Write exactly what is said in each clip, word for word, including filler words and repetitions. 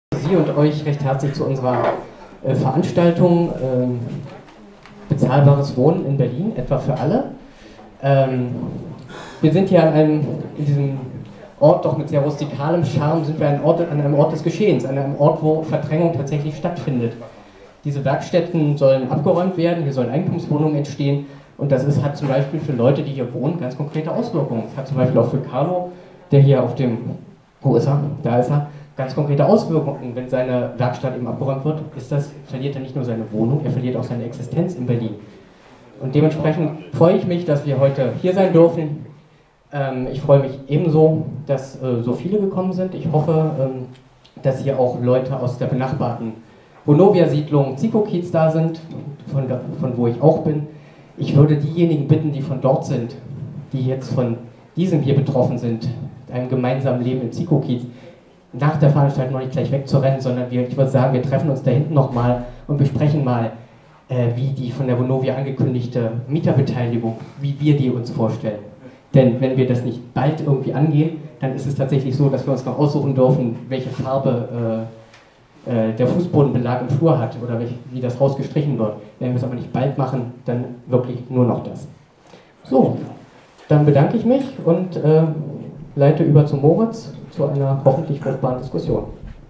Sie und euch recht herzlich zu unserer äh, Veranstaltung ähm, Bezahlbares Wohnen in Berlin, etwa für alle. Ähm, wir sind hier an einem, in diesem Ort doch mit sehr rustikalem Charme, sind wir an, Ort, an einem Ort des Geschehens, an einem Ort, wo Verdrängung tatsächlich stattfindet. Diese Werkstätten sollen abgeräumt werden, hier sollen Eigentumswohnungen entstehen und das ist, hat zum Beispiel für Leute, die hier wohnen, ganz konkrete Auswirkungen. Es hat zum Beispiel auch für Carlo, der hier auf dem, wo ist er? Da ist er. Ganz konkrete Auswirkungen, wenn seine Werkstatt eben abgeräumt wird, ist das, verliert er nicht nur seine Wohnung, er verliert auch seine Existenz in Berlin. Und dementsprechend freue ich mich, dass wir heute hier sein dürfen. Ähm, ich freue mich ebenso, dass äh, so viele gekommen sind. Ich hoffe, ähm, dass hier auch Leute aus der benachbarten Vonovia-Siedlung Zikow-Kiez da sind, von, von wo ich auch bin. Ich würde diejenigen bitten, die von dort sind, die jetzt von diesem hier betroffen sind, einem gemeinsamen Leben in Zikow-Kiez, nach der Veranstaltung noch nicht gleich wegzurennen, sondern wir, ich würde sagen, wir treffen uns da hinten nochmal und besprechen mal, äh, wie die von der Vonovia angekündigte Mieterbeteiligung, wie wir die uns vorstellen. Denn wenn wir das nicht bald irgendwie angehen, dann ist es tatsächlich so, dass wir uns noch aussuchen dürfen, welche Farbe äh, äh, der Fußbodenbelag im Flur hat oder welch, wie das Haus gestrichen wird. Wenn wir es aber nicht bald machen, dann wirklich nur noch das. So, dann bedanke ich mich und äh, leite über zu Moritz, zu einer hoffentlich fruchtbaren Diskussion.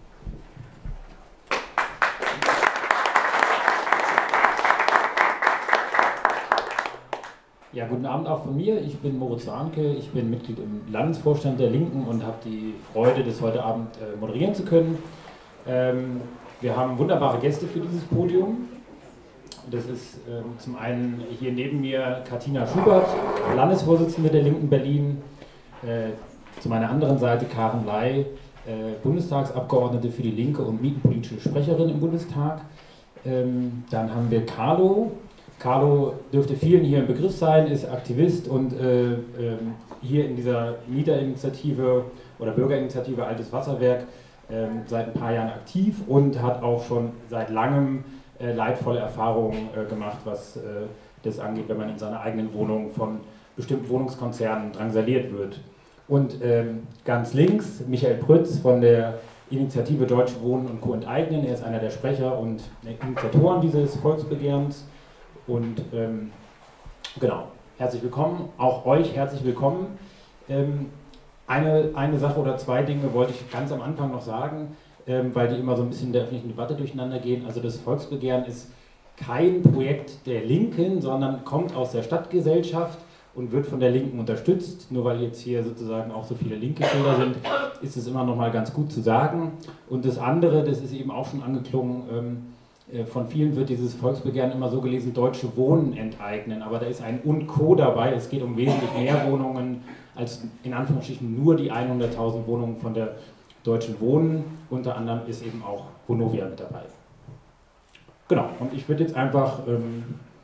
Ja, guten Abend auch von mir. Ich bin Moritz Warnke, ich bin Mitglied im Landesvorstand der Linken und habe die Freude, das heute Abend äh, moderieren zu können. Ähm, wir haben wunderbare Gäste für dieses Podium. Das ist ähm, zum einen hier neben mir Katina Schubert, Landesvorsitzende der Linken Berlin. Äh, Zu meiner anderen Seite Karen Ley, äh, Bundestagsabgeordnete für die Linke und mietenpolitische Sprecherin im Bundestag. Ähm, dann haben wir Carlo. Carlo dürfte vielen hier im Begriff sein, ist Aktivist und äh, äh, hier in dieser Mieterinitiative oder Bürgerinitiative Altes Wasserwerk äh, seit ein paar Jahren aktiv und hat auch schon seit langem äh, leidvolle Erfahrungen äh, gemacht, was äh, das angeht, wenn man in seiner eigenen Wohnung von bestimmten Wohnungskonzernen drangsaliert wird. Und ähm, ganz links Michael Prütz von der Initiative Deutsche Wohnen und Co. enteignen. Er ist einer der Sprecher und Initiatoren dieses Volksbegehrens. Und ähm, genau, herzlich willkommen, auch euch herzlich willkommen. Ähm, eine, eine Sache oder zwei Dinge wollte ich ganz am Anfang noch sagen, ähm, weil die immer so ein bisschen in der öffentlichen Debatte durcheinander gehen. Also das Volksbegehren ist kein Projekt der Linken, sondern kommt aus der Stadtgesellschaft und wird von der Linken unterstützt. Nur weil jetzt hier sozusagen auch so viele linke Schilder sind, ist es immer noch mal ganz gut zu sagen. Und das andere, das ist eben auch schon angeklungen, ähm, äh, von vielen wird dieses Volksbegehren immer so gelesen, Deutsche Wohnen enteignen. Aber da ist ein und Co. dabei. Es geht um wesentlich mehr Wohnungen als in Anführungsstrichen nur die hunderttausend Wohnungen von der Deutschen Wohnen. Unter anderem ist eben auch Vonovia mit dabei. Genau, und ich würde jetzt einfach Ähm,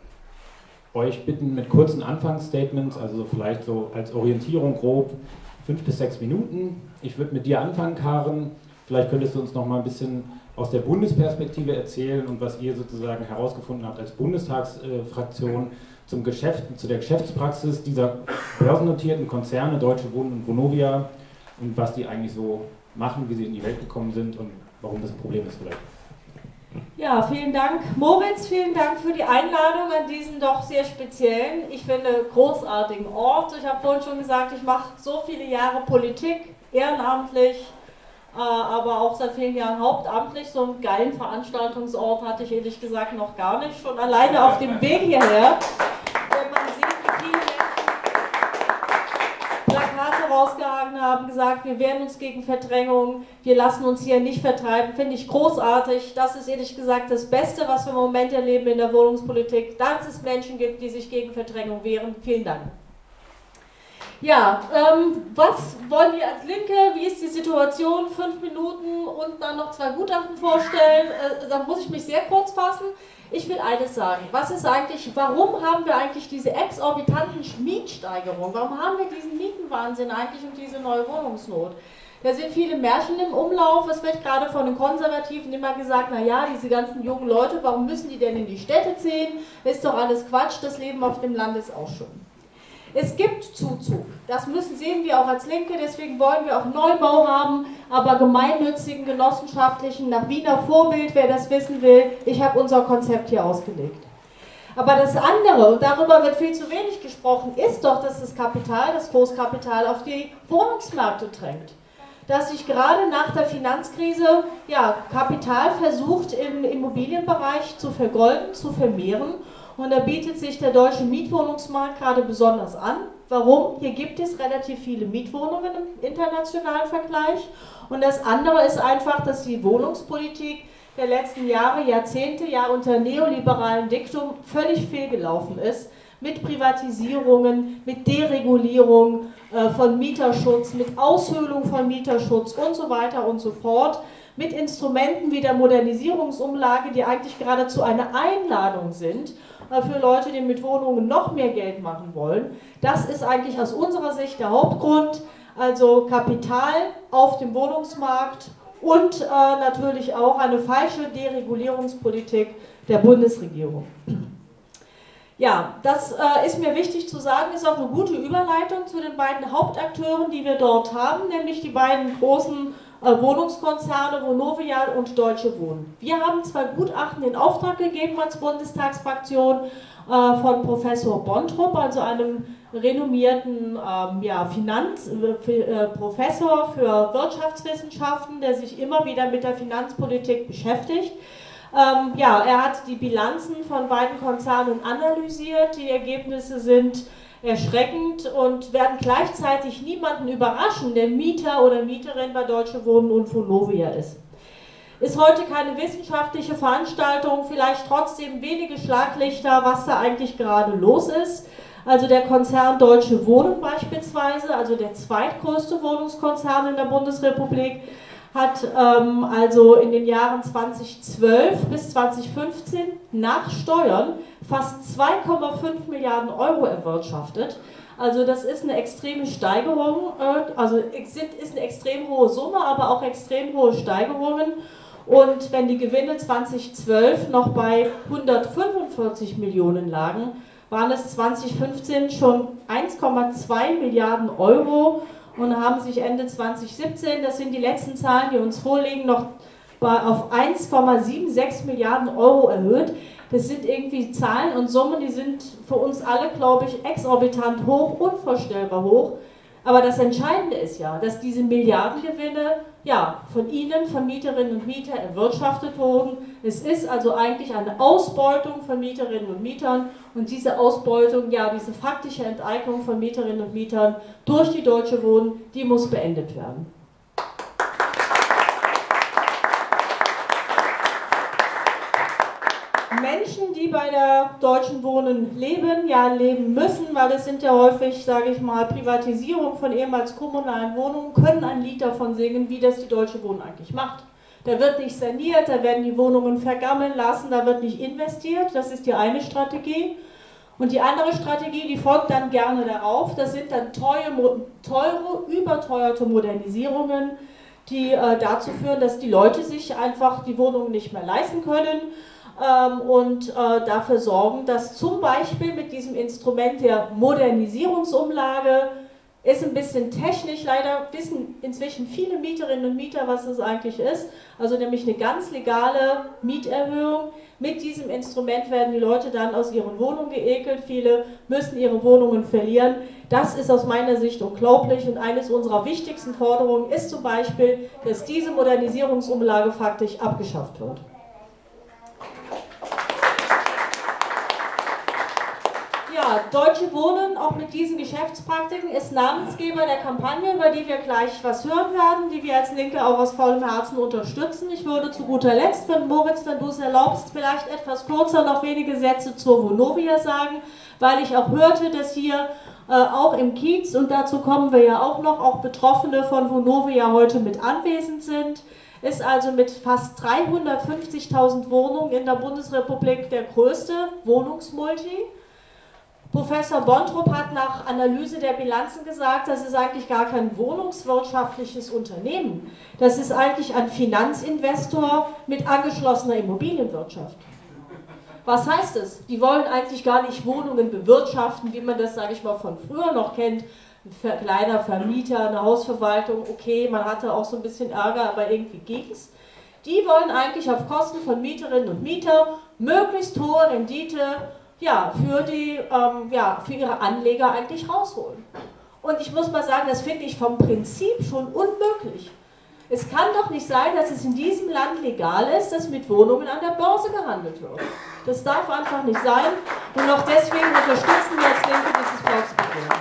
euch bitten mit kurzen Anfangsstatements, also vielleicht so als Orientierung grob fünf bis sechs Minuten. Ich würde mit dir anfangen, Karen. Vielleicht könntest du uns noch mal ein bisschen aus der Bundesperspektive erzählen und was ihr sozusagen herausgefunden habt als Bundestagsfraktion zum Geschäft, zu der Geschäftspraxis dieser börsennotierten Konzerne, Deutsche Wohnen und Vonovia und was die eigentlich so machen, wie sie in die Welt gekommen sind und warum das ein Problem ist vielleicht. Ja, vielen Dank Moritz, vielen Dank für die Einladung an diesen doch sehr speziellen, ich finde großartigen Ort. Ich habe vorhin schon gesagt, ich mache so viele Jahre Politik, ehrenamtlich, äh, aber auch seit vielen Jahren hauptamtlich. So einen geilen Veranstaltungsort hatte ich ehrlich gesagt noch gar nicht, schon alleine auf dem Weg hierher. Wenn man sieht, wie viele Menschen Plakate rausgehangen haben, gesagt, wir wehren uns gegen Verdrängung, wir lassen uns hier nicht vertreiben, finde ich großartig. Das ist ehrlich gesagt das Beste, was wir im Moment erleben in der Wohnungspolitik, dass es Menschen gibt, die sich gegen Verdrängung wehren. Vielen Dank. Ja, ähm, was wollen wir als Linke, wie ist die Situation? Fünf Minuten und dann noch zwei Gutachten vorstellen, äh, da muss ich mich sehr kurz fassen. Ich will eines sagen, was ist eigentlich, warum haben wir eigentlich diese exorbitanten Mietsteigerungen? Warum haben wir diesen Mietenwahnsinn eigentlich und diese neue Wohnungsnot? Da sind viele Märchen im Umlauf, es wird gerade von den Konservativen immer gesagt, naja, diese ganzen jungen Leute, warum müssen die denn in die Städte ziehen? Ist doch alles Quatsch, das Leben auf dem Land ist auch schön. Es gibt Zuzug, das müssen sehen wir auch als Linke, deswegen wollen wir auch Neubau haben, aber gemeinnützigen, genossenschaftlichen, nach Wiener Vorbild, wer das wissen will, ich habe unser Konzept hier ausgelegt. Aber das andere, und darüber wird viel zu wenig gesprochen, ist doch, dass das Kapital, das Großkapital auf die Wohnungsmärkte drängt. Dass sich gerade nach der Finanzkrise ja, Kapital versucht im Immobilienbereich zu vergolden, zu vermehren. Und da bietet sich der deutsche Mietwohnungsmarkt gerade besonders an. Warum? Hier gibt es relativ viele Mietwohnungen im internationalen Vergleich. Und das andere ist einfach, dass die Wohnungspolitik der letzten Jahre, Jahrzehnte ja unter neoliberalen Diktum völlig fehlgelaufen ist. Mit Privatisierungen, mit Deregulierung äh, von Mieterschutz, mit Aushöhlung von Mieterschutz und so weiter und so fort. Mit Instrumenten wie der Modernisierungsumlage, die eigentlich geradezu eine Einladung sind für Leute, die mit Wohnungen noch mehr Geld machen wollen. Das ist eigentlich aus unserer Sicht der Hauptgrund, also Kapital auf dem Wohnungsmarkt und äh, natürlich auch eine falsche Deregulierungspolitik der Bundesregierung. Ja, das äh, ist mir wichtig zu sagen, ist auch eine gute Überleitung zu den beiden Hauptakteuren, die wir dort haben, nämlich die beiden großen äh, Wohnungskonzerne Vonovia und Deutsche Wohnen. Wir haben zwei Gutachten in Auftrag gegeben als Bundestagsfraktion äh, von Professor Bontrup, also einem renommierten ähm, ja, Finanz, äh, Professor für Wirtschaftswissenschaften, der sich immer wieder mit der Finanzpolitik beschäftigt. Ähm, ja, er hat die Bilanzen von beiden Konzernen analysiert, die Ergebnisse sind erschreckend und werden gleichzeitig niemanden überraschen, der Mieter oder Mieterin bei Deutsche Wohnen und Vonovia ist. Ist heute keine wissenschaftliche Veranstaltung, vielleicht trotzdem wenige Schlaglichter, was da eigentlich gerade los ist. Also der Konzern Deutsche Wohnen beispielsweise, also der zweitgrößte Wohnungskonzern in der Bundesrepublik, hat ähm, also in den Jahren zweitausendzwölf bis zweitausendfünfzehn nach Steuern fast zwei Komma fünf Milliarden Euro erwirtschaftet. Also das ist eine extreme Steigerung, äh, also ist eine extrem hohe Summe, aber auch extrem hohe Steigerungen. Und wenn die Gewinne zweitausendzwölf noch bei hundertfünfundvierzig Millionen lagen, waren es zweitausendfünfzehn schon eins Komma zwei Milliarden Euro und haben sich Ende zweitausendsiebzehn, das sind die letzten Zahlen, die uns vorliegen, noch auf eins Komma sechsundsiebzig Milliarden Euro erhöht. Das sind irgendwie Zahlen und Summen, die sind für uns alle, glaube ich, exorbitant hoch, unvorstellbar hoch. Aber das Entscheidende ist ja, dass diese Milliardengewinne ja, von Ihnen, von Mieterinnen und Mietern erwirtschaftet wurden. Es ist also eigentlich eine Ausbeutung von Mieterinnen und Mietern und diese Ausbeutung, ja, diese faktische Enteignung von Mieterinnen und Mietern durch die Deutsche Wohnen, die muss beendet werden. Menschen, die bei der Deutschen Wohnen leben, ja leben müssen, weil es sind ja häufig, sage ich mal, Privatisierung von ehemals kommunalen Wohnungen, können ein Lied davon singen, wie das die Deutsche Wohnen eigentlich macht. Da wird nicht saniert, da werden die Wohnungen vergammeln lassen, da wird nicht investiert, das ist die eine Strategie. Und die andere Strategie, die folgt dann gerne darauf, das sind dann teure, teure überteuerte Modernisierungen, die äh, dazu führen, dass die Leute sich einfach die Wohnungen nicht mehr leisten können. Und äh, dafür sorgen, dass zum Beispiel mit diesem Instrument der Modernisierungsumlage, ist ein bisschen technisch, leider wissen inzwischen viele Mieterinnen und Mieter, was das eigentlich ist, also nämlich eine ganz legale Mieterhöhung. Mit diesem Instrument werden die Leute dann aus ihren Wohnungen geekelt, viele müssen ihre Wohnungen verlieren. Das ist aus meiner Sicht unglaublich und eines unserer wichtigsten Forderungen ist zum Beispiel, dass diese Modernisierungsumlage faktisch abgeschafft wird. Ja, Deutsche Wohnen, auch mit diesen Geschäftspraktiken, ist Namensgeber der Kampagne, über die wir gleich was hören werden, die wir als Linke auch aus vollem Herzen unterstützen. Ich würde zu guter Letzt, wenn Moritz, wenn du es erlaubst, vielleicht etwas kürzer noch wenige Sätze zur Vonovia sagen, weil ich auch hörte, dass hier äh, auch im Kiez, und dazu kommen wir ja auch noch, auch Betroffene von Vonovia heute mit anwesend sind. Ist also mit fast dreihundertfünfzigtausend Wohnungen in der Bundesrepublik der größte Wohnungsmulti. Professor Bontrup hat nach Analyse der Bilanzen gesagt, das ist eigentlich gar kein wohnungswirtschaftliches Unternehmen. Das ist eigentlich ein Finanzinvestor mit angeschlossener Immobilienwirtschaft. Was heißt es? Die wollen eigentlich gar nicht Wohnungen bewirtschaften, wie man das, sage ich mal, von früher noch kennt. Ein kleiner Vermieter, eine Hausverwaltung, okay, man hatte auch so ein bisschen Ärger, aber irgendwie ging es. Die wollen eigentlich auf Kosten von Mieterinnen und Mietern möglichst hohe Rendite ja, für, die, ähm, ja, für ihre Anleger eigentlich rausholen. Und ich muss mal sagen, das finde ich vom Prinzip schon unmöglich. Es kann doch nicht sein, dass es in diesem Land legal ist, dass mit Wohnungen an der Börse gehandelt wird. Das darf einfach nicht sein und auch deswegen unterstützen wir als Linke dieses Volksbegehren.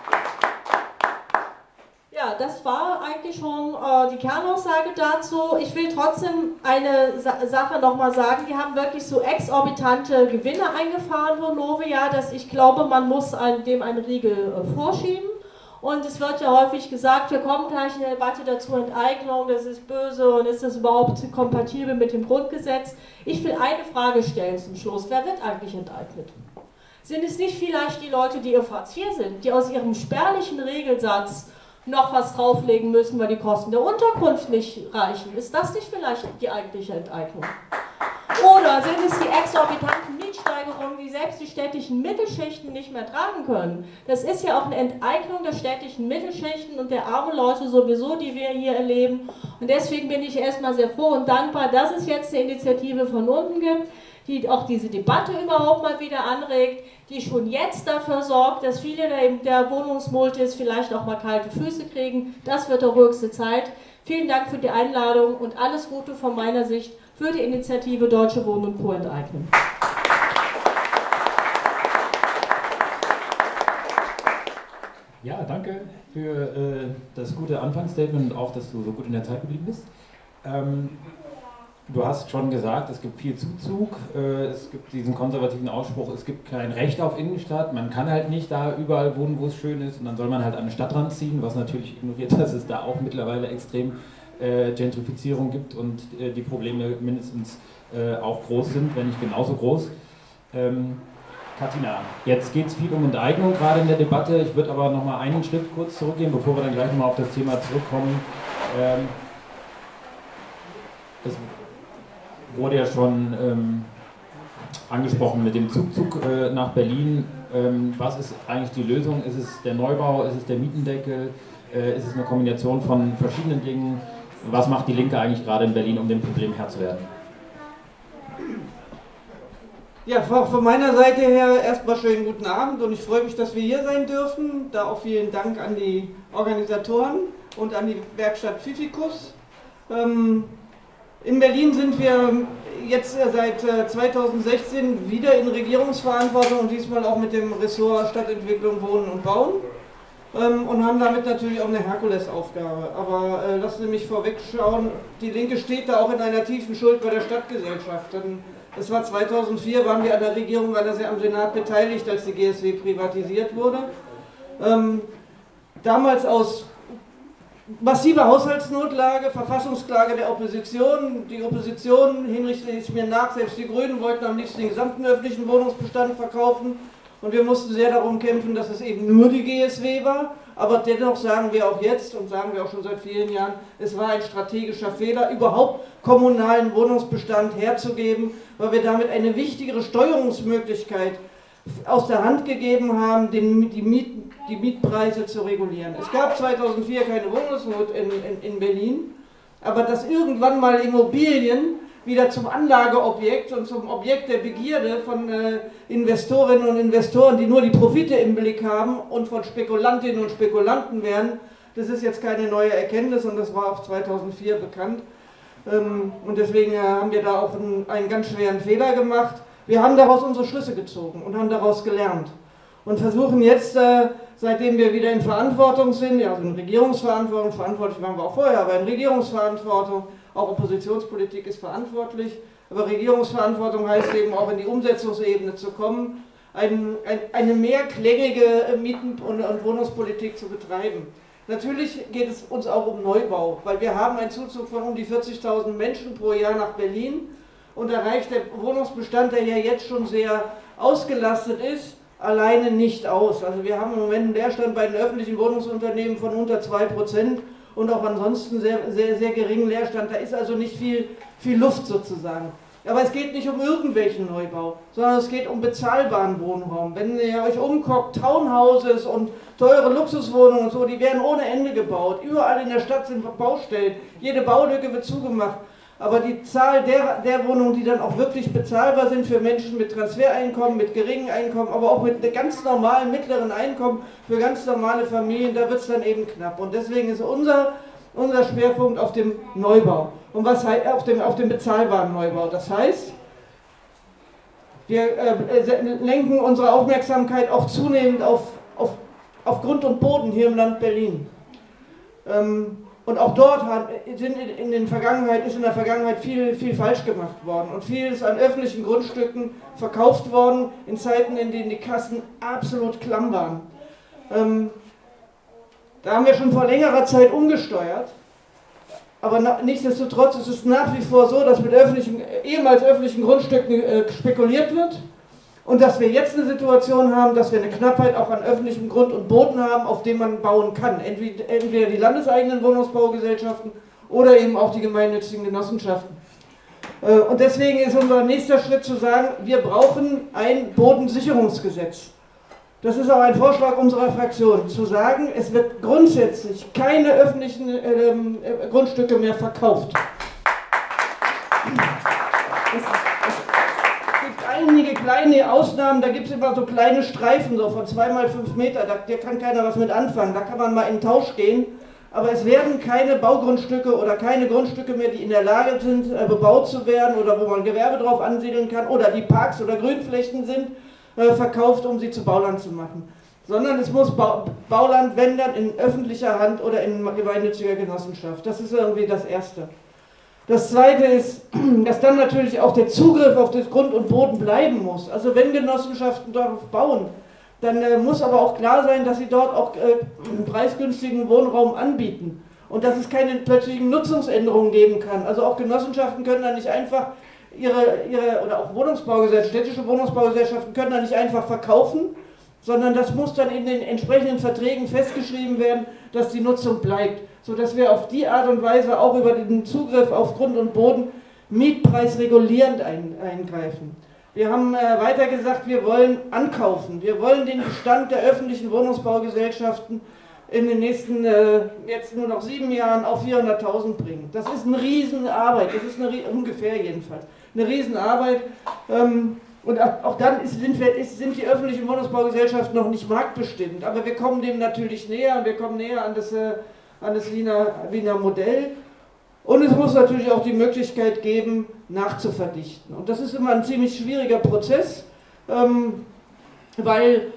Ja, das war eigentlich schon äh, die Kernaussage dazu. Ich will trotzdem eine Sa Sache nochmal sagen. Die haben wirklich so exorbitante Gewinne eingefahren, Vonovia, dass ich glaube, man muss ein, dem einen Riegel äh, vorschieben. Und es wird ja häufig gesagt, wir kommen gleich in der Debatte dazu, Enteignung, das ist böse und ist das überhaupt kompatibel mit dem Grundgesetz? Ich will eine Frage stellen zum Schluss. Wer wird eigentlich enteignet? Sind es nicht vielleicht die Leute, die auf Hartz vier sind, die aus ihrem spärlichen Regelsatz noch was drauflegen müssen, weil die Kosten der Unterkunft nicht reichen? Ist das nicht vielleicht die eigentliche Enteignung? Oder sind es die exorbitanten Mietsteigerungen, die selbst die städtischen Mittelschichten nicht mehr tragen können? Das ist ja auch eine Enteignung der städtischen Mittelschichten und der armen Leute sowieso, die wir hier erleben. Und deswegen bin ich erstmal sehr froh und dankbar, dass es jetzt eine Initiative von unten gibt, die auch diese Debatte überhaupt mal wieder anregt, die schon jetzt dafür sorgt, dass viele der, der Wohnungsmultis vielleicht auch mal kalte Füße kriegen. Das wird der höchste Zeit. Vielen Dank für die Einladung und alles Gute von meiner Sicht für die Initiative Deutsche Wohnen und Co. enteignen. Ja, danke für äh, das gute Anfangsstatement und auch, dass du so gut in der Zeit geblieben bist. Ähm, du hast schon gesagt, es gibt viel Zuzug, äh, es gibt diesen konservativen Ausspruch, es gibt kein Recht auf Innenstadt, man kann halt nicht da überall wohnen, wo es schön ist und dann soll man halt an den Stadtrand ziehen, was natürlich ignoriert, dass es da auch mittlerweile extrem äh, Gentrifizierung gibt und äh, die Probleme mindestens äh, auch groß sind, wenn nicht genauso groß. Ähm, Katina, jetzt geht es viel um Enteignung gerade in der Debatte. Ich würde aber noch mal einen Schritt kurz zurückgehen, bevor wir dann gleich nochmal auf das Thema zurückkommen. Ähm, es wurde ja schon ähm, angesprochen mit dem Zugzug äh, nach Berlin. Ähm, was ist eigentlich die Lösung? Ist es der Neubau? Ist es der Mietendeckel? Äh, ist es eine Kombination von verschiedenen Dingen? Was macht die Linke eigentlich gerade in Berlin, um dem Problem Herr zu werden? Ja, auch von meiner Seite her erstmal schönen guten Abend und ich freue mich, dass wir hier sein dürfen. Da auch vielen Dank an die Organisatoren und an die Werkstatt Pfiffikus. Ähm, in Berlin sind wir jetzt seit zweitausendsechzehn wieder in Regierungsverantwortung und diesmal auch mit dem Ressort Stadtentwicklung, Wohnen und Bauen ähm, und haben damit natürlich auch eine Herkulesaufgabe. Aber äh, lassen Sie mich vorweg schauen, die Linke steht da auch in einer tiefen Schuld bei der Stadtgesellschaft. Denn es war zweitausendvier, waren wir an der Regierung, waren das ja am Senat beteiligt, als die G S W privatisiert wurde. Ähm, damals aus massiver Haushaltsnotlage, Verfassungsklage der Opposition. Die Opposition, hinrichte ich mir nach, selbst die Grünen wollten am liebsten den gesamten öffentlichen Wohnungsbestand verkaufen. Und wir mussten sehr darum kämpfen, dass es eben nur die G S W war. Aber dennoch sagen wir auch jetzt und sagen wir auch schon seit vielen Jahren, es war ein strategischer Fehler, überhaupt kommunalen Wohnungsbestand herzugeben, weil wir damit eine wichtigere Steuerungsmöglichkeit aus der Hand gegeben haben, den, die, Miet, die Mietpreise zu regulieren. Es gab zweitausendvier keine Wohnungsnot in, in, in Berlin, aber dass irgendwann mal Immobilien wieder zum Anlageobjekt und zum Objekt der Begierde von äh, Investorinnen und Investoren, die nur die Profite im Blick haben und von Spekulantinnen und Spekulanten werden, das ist jetzt keine neue Erkenntnis und das war auch zweitausendvier bekannt. Ähm, und deswegen äh, haben wir da auch einen, einen ganz schweren Fehler gemacht. Wir haben daraus unsere Schlüsse gezogen und haben daraus gelernt und versuchen jetzt, äh, seitdem wir wieder in Verantwortung sind, ja, also in Regierungsverantwortung, verantwortlich waren wir auch vorher, aber in Regierungsverantwortung, auch Oppositionspolitik ist verantwortlich, aber Regierungsverantwortung heißt eben auch in die Umsetzungsebene zu kommen, ein, ein, eine mehrklängige Mieten- und, und Wohnungspolitik zu betreiben. Natürlich geht es uns auch um Neubau, weil wir haben einen Zuzug von um die vierzigtausend Menschen pro Jahr nach Berlin und da reicht der Wohnungsbestand, der ja jetzt schon sehr ausgelastet ist, alleine nicht aus. Also wir haben im Moment einen Leerstand bei den öffentlichen Wohnungsunternehmen von unter zwei Prozent und auch ansonsten sehr, sehr, sehr geringen Leerstand. Da ist also nicht viel, viel Luft sozusagen. Aber es geht nicht um irgendwelchen Neubau, sondern es geht um bezahlbaren Wohnraum. Wenn ihr euch umguckt, Townhouses und teure Luxuswohnungen und so, die werden ohne Ende gebaut. Überall in der Stadt sind Baustellen, jede Baulücke wird zugemacht. Aber die Zahl der, der Wohnungen, die dann auch wirklich bezahlbar sind für Menschen mit Transfereinkommen, mit geringen Einkommen, aber auch mit ganz normalen mittleren Einkommen für ganz normale Familien, da wird es dann eben knapp. Und deswegen ist unser, unser Schwerpunkt auf dem Neubau. Und was heißt auf dem, auf dem bezahlbaren Neubau? Das heißt, wir äh, lenken unsere Aufmerksamkeit auch zunehmend auf, auf, auf Grund und Boden hier im Land Berlin. Ähm, Und auch dort hat, sind in, in Vergangenheit, ist in der Vergangenheit viel, viel falsch gemacht worden und viel ist an öffentlichen Grundstücken verkauft worden in Zeiten, in denen die Kassen absolut klamm waren. Ähm, da haben wir schon vor längerer Zeit umgesteuert, aber na, nichtsdestotrotz ist es nach wie vor so, dass mit öffentlichen, ehemals öffentlichen Grundstücken äh, spekuliert wird. Und dass wir jetzt eine Situation haben, dass wir eine Knappheit auch an öffentlichem Grund und Boden haben, auf dem man bauen kann. Entweder, entweder die landeseigenen Wohnungsbaugesellschaften oder eben auch die gemeinnützigen Genossenschaften. Und deswegen ist unser nächster Schritt zu sagen, wir brauchen ein Bodensicherungsgesetz. Das ist auch ein Vorschlag unserer Fraktion, zu sagen, es wird grundsätzlich keine öffentlichen ähm, Grundstücke mehr verkauft. Einige kleine Ausnahmen, da gibt es immer so kleine Streifen, so von zwei mal fünf Meter, da, da kann keiner was mit anfangen, da kann man mal in den Tausch gehen, aber es werden keine Baugrundstücke oder keine Grundstücke mehr, die in der Lage sind, äh, bebaut zu werden oder wo man Gewerbe drauf ansiedeln kann oder die Parks oder Grünflächen sind, äh, verkauft, um sie zu Bauland zu machen. Sondern es muss ba Bauland, wenn dann, in öffentlicher Hand oder in gemeinnütziger Genossenschaft. Das ist irgendwie das Erste. Das Zweite ist, dass dann natürlich auch der Zugriff auf das Grund und Boden bleiben muss. Also wenn Genossenschaften darauf bauen, dann äh, muss aber auch klar sein, dass sie dort auch äh, preisgünstigen Wohnraum anbieten. Und dass es keine plötzlichen Nutzungsänderungen geben kann. Also auch Genossenschaften können da nicht einfach ihre, ihre oder auch Wohnungsbaugesellschaften, städtische Wohnungsbaugesellschaften können da nicht einfach verkaufen, sondern das muss dann in den entsprechenden Verträgen festgeschrieben werden, dass die Nutzung bleibt, sodass wir auf die Art und Weise auch über den Zugriff auf Grund und Boden mietpreisregulierend ein, eingreifen. Wir haben äh, weiter gesagt, wir wollen ankaufen, wir wollen den Bestand der öffentlichen Wohnungsbaugesellschaften in den nächsten, äh, jetzt nur noch sieben Jahren auf vierhunderttausend bringen. Das ist eine Riesenarbeit, das ist eine, ungefähr jedenfalls, eine Riesenarbeit. Ähm, Und auch dann ist, sind, wir, ist, sind die öffentlichen Wohnungsbaugesellschaften noch nicht marktbestimmt. Aber wir kommen dem natürlich näher, wir kommen näher an das, äh, an das Wiener, Wiener Modell. Und es muss natürlich auch die Möglichkeit geben, nachzuverdichten. Und das ist immer ein ziemlich schwieriger Prozess, ähm, weil,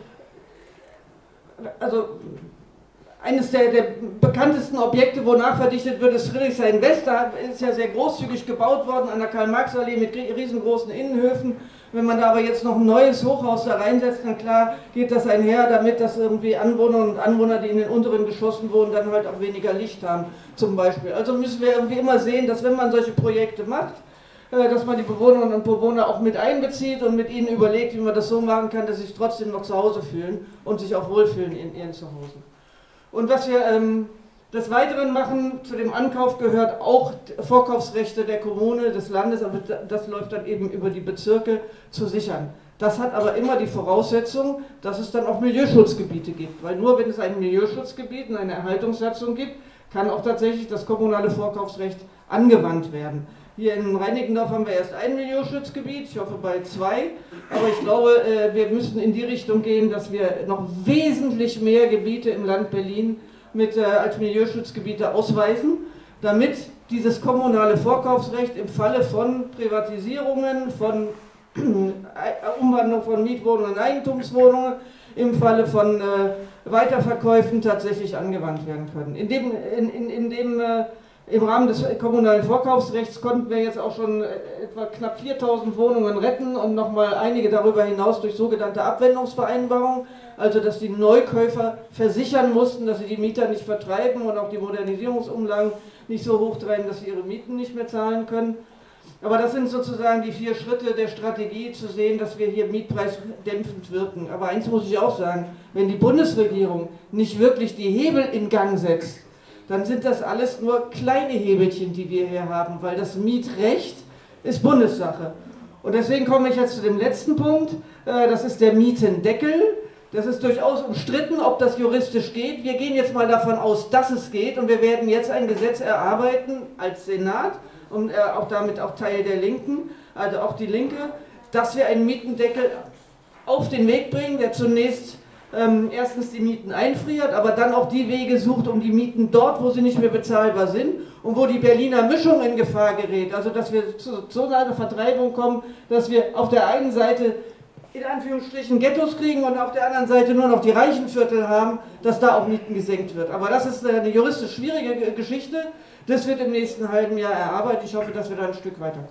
also eines der, der bekanntesten Objekte, wo nachverdichtet wird, ist Friedrichshain West. Da ist ja sehr großzügig gebaut worden an der Karl-Marx-Allee mit riesengroßen Innenhöfen. Wenn man da aber jetzt noch ein neues Hochhaus da reinsetzt, dann klar geht das einher damit, dass irgendwie Anwohner und Anwohner, die in den unteren Geschossen wohnen, dann halt auch weniger Licht haben, zum Beispiel. Also müssen wir irgendwie immer sehen, dass wenn man solche Projekte macht, dass man die Bewohnerinnen und Bewohner auch mit einbezieht und mit ihnen überlegt, wie man das so machen kann, dass sie sich trotzdem noch zu Hause fühlen und sich auch wohlfühlen in ihren Zuhause. Und was wir ähm, des Weiteren machen, zu dem Ankauf gehört auch Vorkaufsrechte der Kommune, des Landes, aber das läuft dann eben über die Bezirke, zu sichern. Das hat aber immer die Voraussetzung, dass es dann auch Milieuschutzgebiete gibt, weil nur wenn es ein Milieuschutzgebiet und eine Erhaltungssatzung gibt, kann auch tatsächlich das kommunale Vorkaufsrecht angewandt werden. Hier in Reinickendorf haben wir erst ein Milieuschutzgebiet, ich hoffe bald zwei, aber ich glaube, wir müssen in die Richtung gehen, dass wir noch wesentlich mehr Gebiete im Land Berlin mit, äh, als Milieuschutzgebiete ausweisen, damit dieses kommunale Vorkaufsrecht im Falle von Privatisierungen, von äh, Umwandlung von Mietwohnungen in Eigentumswohnungen, im Falle von äh, Weiterverkäufen tatsächlich angewandt werden können. In dem, in, in, in dem, äh, im Rahmen des kommunalen Vorkaufsrechts konnten wir jetzt auch schon etwa knapp viertausend Wohnungen retten und nochmal einige darüber hinaus durch sogenannte Abwendungsvereinbarungen, also dass die Neukäufer versichern mussten, dass sie die Mieter nicht vertreiben und auch die Modernisierungsumlagen nicht so hochtreiben, dass sie ihre Mieten nicht mehr zahlen können. Aber das sind sozusagen die vier Schritte der Strategie, zu sehen, dass wir hier mietpreisdämpfend wirken. Aber eins muss ich auch sagen, wenn die Bundesregierung nicht wirklich die Hebel in Gang setzt, dann sind das alles nur kleine Hebelchen, die wir hier haben, weil das Mietrecht ist Bundessache. Und deswegen komme ich jetzt zu dem letzten Punkt, das ist der Mietendeckel. Das ist durchaus umstritten, ob das juristisch geht. Wir gehen jetzt mal davon aus, dass es geht und wir werden jetzt ein Gesetz erarbeiten als Senat und auch damit auch Teil der Linken, also auch die Linke, dass wir einen Mietendeckel auf den Weg bringen, der zunächst ähm, erstens die Mieten einfriert, aber dann auch die Wege sucht, um die Mieten dort, wo sie nicht mehr bezahlbar sind und wo die Berliner Mischung in Gefahr gerät. Also dass wir zu so einer Vertreibung kommen, dass wir auf der einen Seite in Anführungsstrichen Ghettos kriegen und auf der anderen Seite nur noch die reichen Viertel haben, dass da auch Mieten gesenkt wird. Aber das ist eine juristisch schwierige Geschichte. Das wird im nächsten halben Jahr erarbeitet. Ich hoffe, dass wir da ein Stück weiterkommen.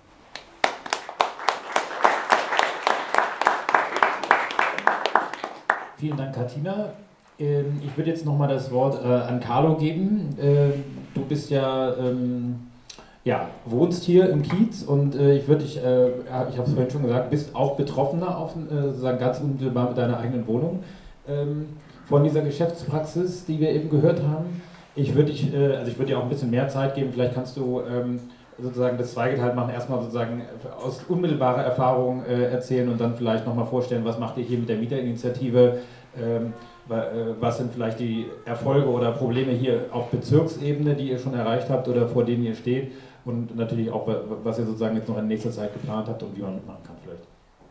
Vielen Dank, Katina. Ich würde jetzt nochmal das Wort an Carlo geben. Du bist ja... Ja, wohnst hier im Kiez und äh, ich würde dich, äh, ich habe es vorhin schon gesagt, bist auch Betroffener, auf, äh, sozusagen ganz unmittelbar mit deiner eigenen Wohnung, ähm, von dieser Geschäftspraxis, die wir eben gehört haben. Ich würde dich, äh, also ich würde dir auch ein bisschen mehr Zeit geben, vielleicht kannst du ähm, sozusagen das zweigeteilt machen, erstmal sozusagen aus unmittelbarer Erfahrung äh, erzählen und dann vielleicht nochmal vorstellen, was macht ihr hier mit der Mieterinitiative, ähm, was sind vielleicht die Erfolge oder Probleme hier auf Bezirksebene, die ihr schon erreicht habt oder vor denen ihr steht und natürlich auch, was ihr sozusagen jetzt noch in nächster Zeit geplant habt und wie man mitmachen kann vielleicht.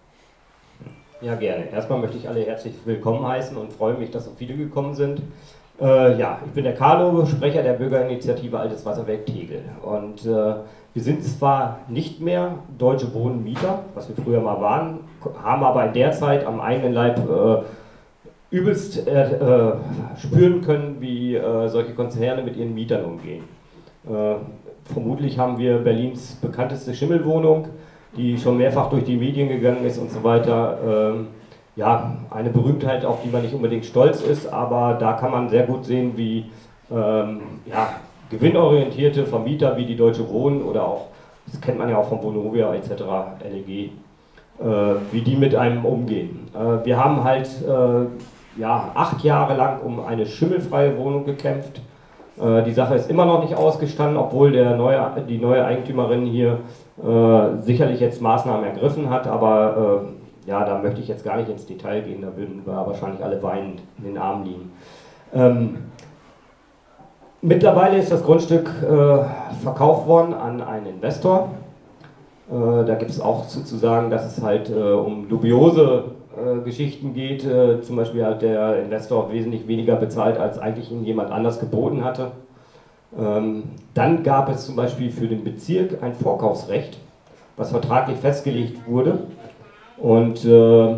Ja, gerne. Erstmal möchte ich alle herzlich willkommen heißen und freue mich, dass so viele gekommen sind. Äh, ja, ich bin der Carlo, Sprecher der Bürgerinitiative Altes Wasserwerk Tegel und äh, wir sind zwar nicht mehr Deutsche Wohnen Mieter, was wir früher mal waren, haben aber in der Zeit am eigenen Leib äh, übelst äh, spüren können, wie äh, solche Konzerne mit ihren Mietern umgehen. Äh, vermutlich haben wir Berlins bekannteste Schimmelwohnung, die schon mehrfach durch die Medien gegangen ist und so weiter. Ähm, ja, eine Berühmtheit, auf die man nicht unbedingt stolz ist, aber da kann man sehr gut sehen, wie ähm, ja, gewinnorientierte Vermieter wie die Deutsche Wohnen oder auch, das kennt man ja auch von Vonovia et cetera, L E G, äh, wie die mit einem umgehen. Äh, wir haben halt äh, ja, acht Jahre lang um eine schimmelfreie Wohnung gekämpft. Äh, die Sache ist immer noch nicht ausgestanden, obwohl der neue, die neue Eigentümerin hier äh, sicherlich jetzt Maßnahmen ergriffen hat, aber äh, ja, da möchte ich jetzt gar nicht ins Detail gehen, da würden wir wahrscheinlich alle weinend in den Armen liegen. Ähm, mittlerweile ist das Grundstück äh, verkauft worden an einen Investor. Äh, da gibt es auch zu sagen, dass es halt äh, um dubiose Geschichten geht, äh, zum Beispiel hat der Investor wesentlich weniger bezahlt, als eigentlich ihm jemand anders geboten hatte. Ähm, dann gab es zum Beispiel für den Bezirk ein Vorkaufsrecht, was vertraglich festgelegt wurde und äh,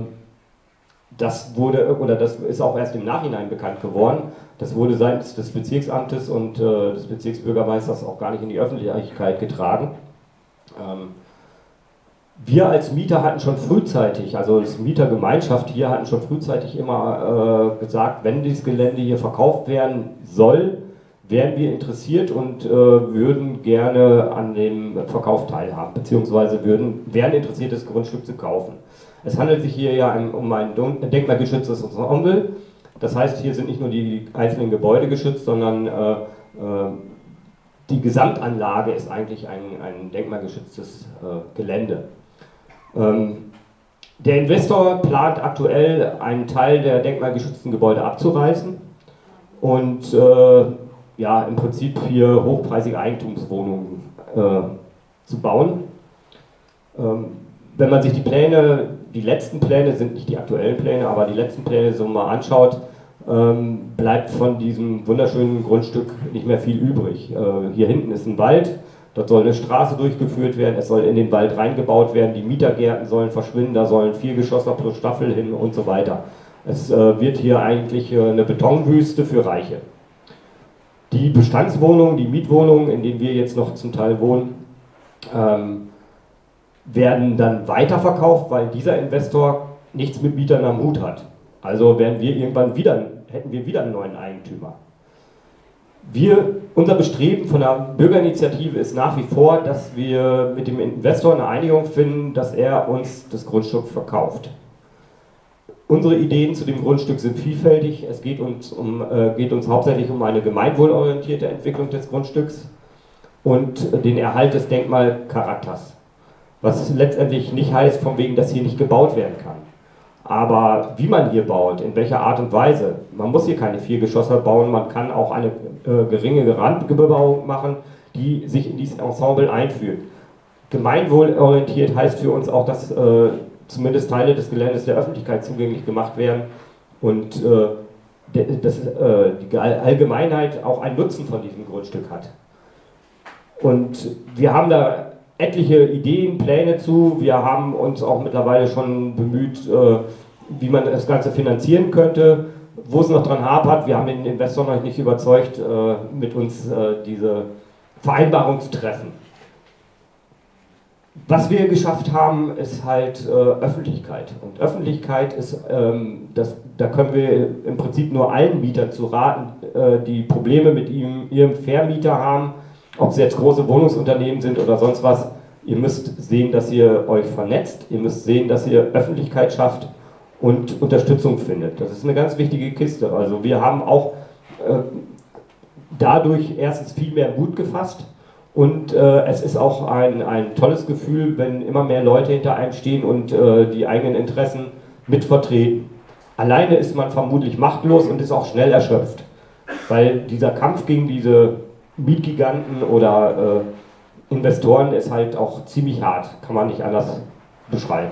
das wurde, oder das ist auch erst im Nachhinein bekannt geworden, das wurde seitens des Bezirksamtes und äh, des Bezirksbürgermeisters auch gar nicht in die Öffentlichkeit getragen. Ähm, Wir als Mieter hatten schon frühzeitig, also als Mietergemeinschaft hier hatten schon frühzeitig immer äh, gesagt, wenn dieses Gelände hier verkauft werden soll, wären wir interessiert und äh, würden gerne an dem Verkauf teilhaben, beziehungsweise würden, wären interessiert, das Grundstück zu kaufen. Es handelt sich hier ja um ein denkmalgeschütztes Ensemble, das heißt, hier sind nicht nur die einzelnen Gebäude geschützt, sondern äh, äh, die Gesamtanlage ist eigentlich ein, ein denkmalgeschütztes äh, Gelände. Ähm, der Investor plant aktuell einen Teil der denkmalgeschützten Gebäude abzureißen und äh, ja, im Prinzip hier hochpreisige Eigentumswohnungen äh, zu bauen. Ähm, wenn man sich die Pläne, die letzten Pläne sind nicht die aktuellen Pläne, aber die letzten Pläne so mal anschaut, ähm, bleibt von diesem wunderschönen Grundstück nicht mehr viel übrig. Äh, hier hinten ist ein Wald. Dort soll eine Straße durchgeführt werden, es soll in den Wald reingebaut werden, die Mietergärten sollen verschwinden, da sollen vier Geschosse plus Staffel hin und so weiter. Es äh, wird hier eigentlich äh, eine Betonwüste für Reiche. Die Bestandswohnungen, die Mietwohnungen, in denen wir jetzt noch zum Teil wohnen, ähm, werden dann weiterverkauft, weil dieser Investor nichts mit Mietern am Hut hat. Also werden wir irgendwann wieder, hätten wir wieder einen neuen Eigentümer. Wir, unser Bestreben von der Bürgerinitiative ist nach wie vor, dass wir mit dem Investor eine Einigung finden, dass er uns das Grundstück verkauft. Unsere Ideen zu dem Grundstück sind vielfältig. Es geht uns, um, äh, geht uns hauptsächlich um eine gemeinwohlorientierte Entwicklung des Grundstücks und den Erhalt des Denkmalcharakters. was letztendlich nicht heißt, von wegen, dass hier nicht gebaut werden kann. Aber wie man hier baut, in welcher Art und Weise, man muss hier keine Viergeschosser bauen, man kann auch eine äh, geringe Randbebauung machen, die sich in dieses Ensemble einführt. Gemeinwohlorientiert heißt für uns auch, dass äh, zumindest Teile des Geländes der Öffentlichkeit zugänglich gemacht werden und äh, dass äh, die Allgemeinheit auch einen Nutzen von diesem Grundstück hat. Und wir haben da etliche Ideen, Pläne zu. Wir haben uns auch mittlerweile schon bemüht, äh, wie man das Ganze finanzieren könnte. Wo es noch dran hapert, wir haben den Investor noch nicht überzeugt, äh, mit uns äh, diese Vereinbarung zu treffen. Was wir geschafft haben, ist halt äh, Öffentlichkeit. Und Öffentlichkeit ist, ähm, das, da können wir im Prinzip nur allen Mietern zu raten, äh, die Probleme mit ihm, ihrem Vermieter haben, ob sie jetzt große Wohnungsunternehmen sind oder sonst was. Ihr müsst sehen, dass ihr euch vernetzt, ihr müsst sehen, dass ihr Öffentlichkeit schafft und Unterstützung findet. Das ist eine ganz wichtige Kiste. Also wir haben auch äh, dadurch erstens viel mehr Mut gefasst. Und äh, es ist auch ein, ein tolles Gefühl, wenn immer mehr Leute hinter einem stehen und äh, die eigenen Interessen mitvertreten. Alleine ist man vermutlich machtlos und ist auch schnell erschöpft. Weil dieser Kampf gegen diese Mietgiganten oder äh, Investoren ist halt auch ziemlich hart, kann man nicht anders beschreiben.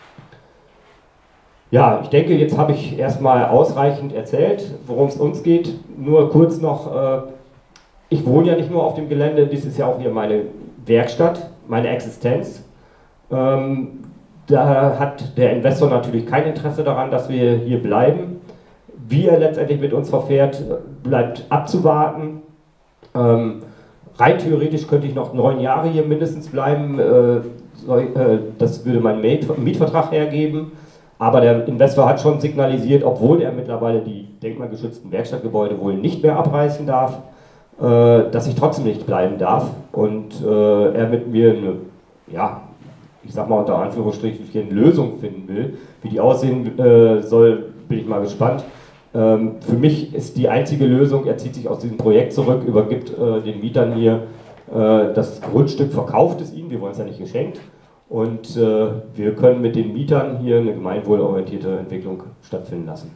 Ja, ich denke, jetzt habe ich erstmal ausreichend erzählt, worum es uns geht. Nur kurz noch, äh, ich wohne ja nicht nur auf dem Gelände, dies ist ja auch hier meine Werkstatt, meine Existenz. Ähm, da hat der Investor natürlich kein Interesse daran, dass wir hier bleiben. Wie er letztendlich mit uns verfährt, bleibt abzuwarten. Ähm, rein theoretisch könnte ich noch neun Jahre hier mindestens bleiben, äh, soll, äh, das würde mein Miet Mietvertrag hergeben. Aber der Investor hat schon signalisiert, obwohl er mittlerweile die denkmalgeschützten Werkstattgebäude wohl nicht mehr abreißen darf, äh, dass ich trotzdem nicht bleiben darf und äh, er mit mir eine, ja, ich sag mal unter Anführungsstrichen, eine Lösung finden will. Wie die aussehen äh, soll, bin ich mal gespannt. Ähm, für mich ist die einzige Lösung, er zieht sich aus diesem Projekt zurück, übergibt äh, den Mietern hier äh, das Grundstück, verkauft es ihnen, wir wollen es ja nicht geschenkt. Und äh, wir können mit den Mietern hier eine gemeinwohlorientierte Entwicklung stattfinden lassen.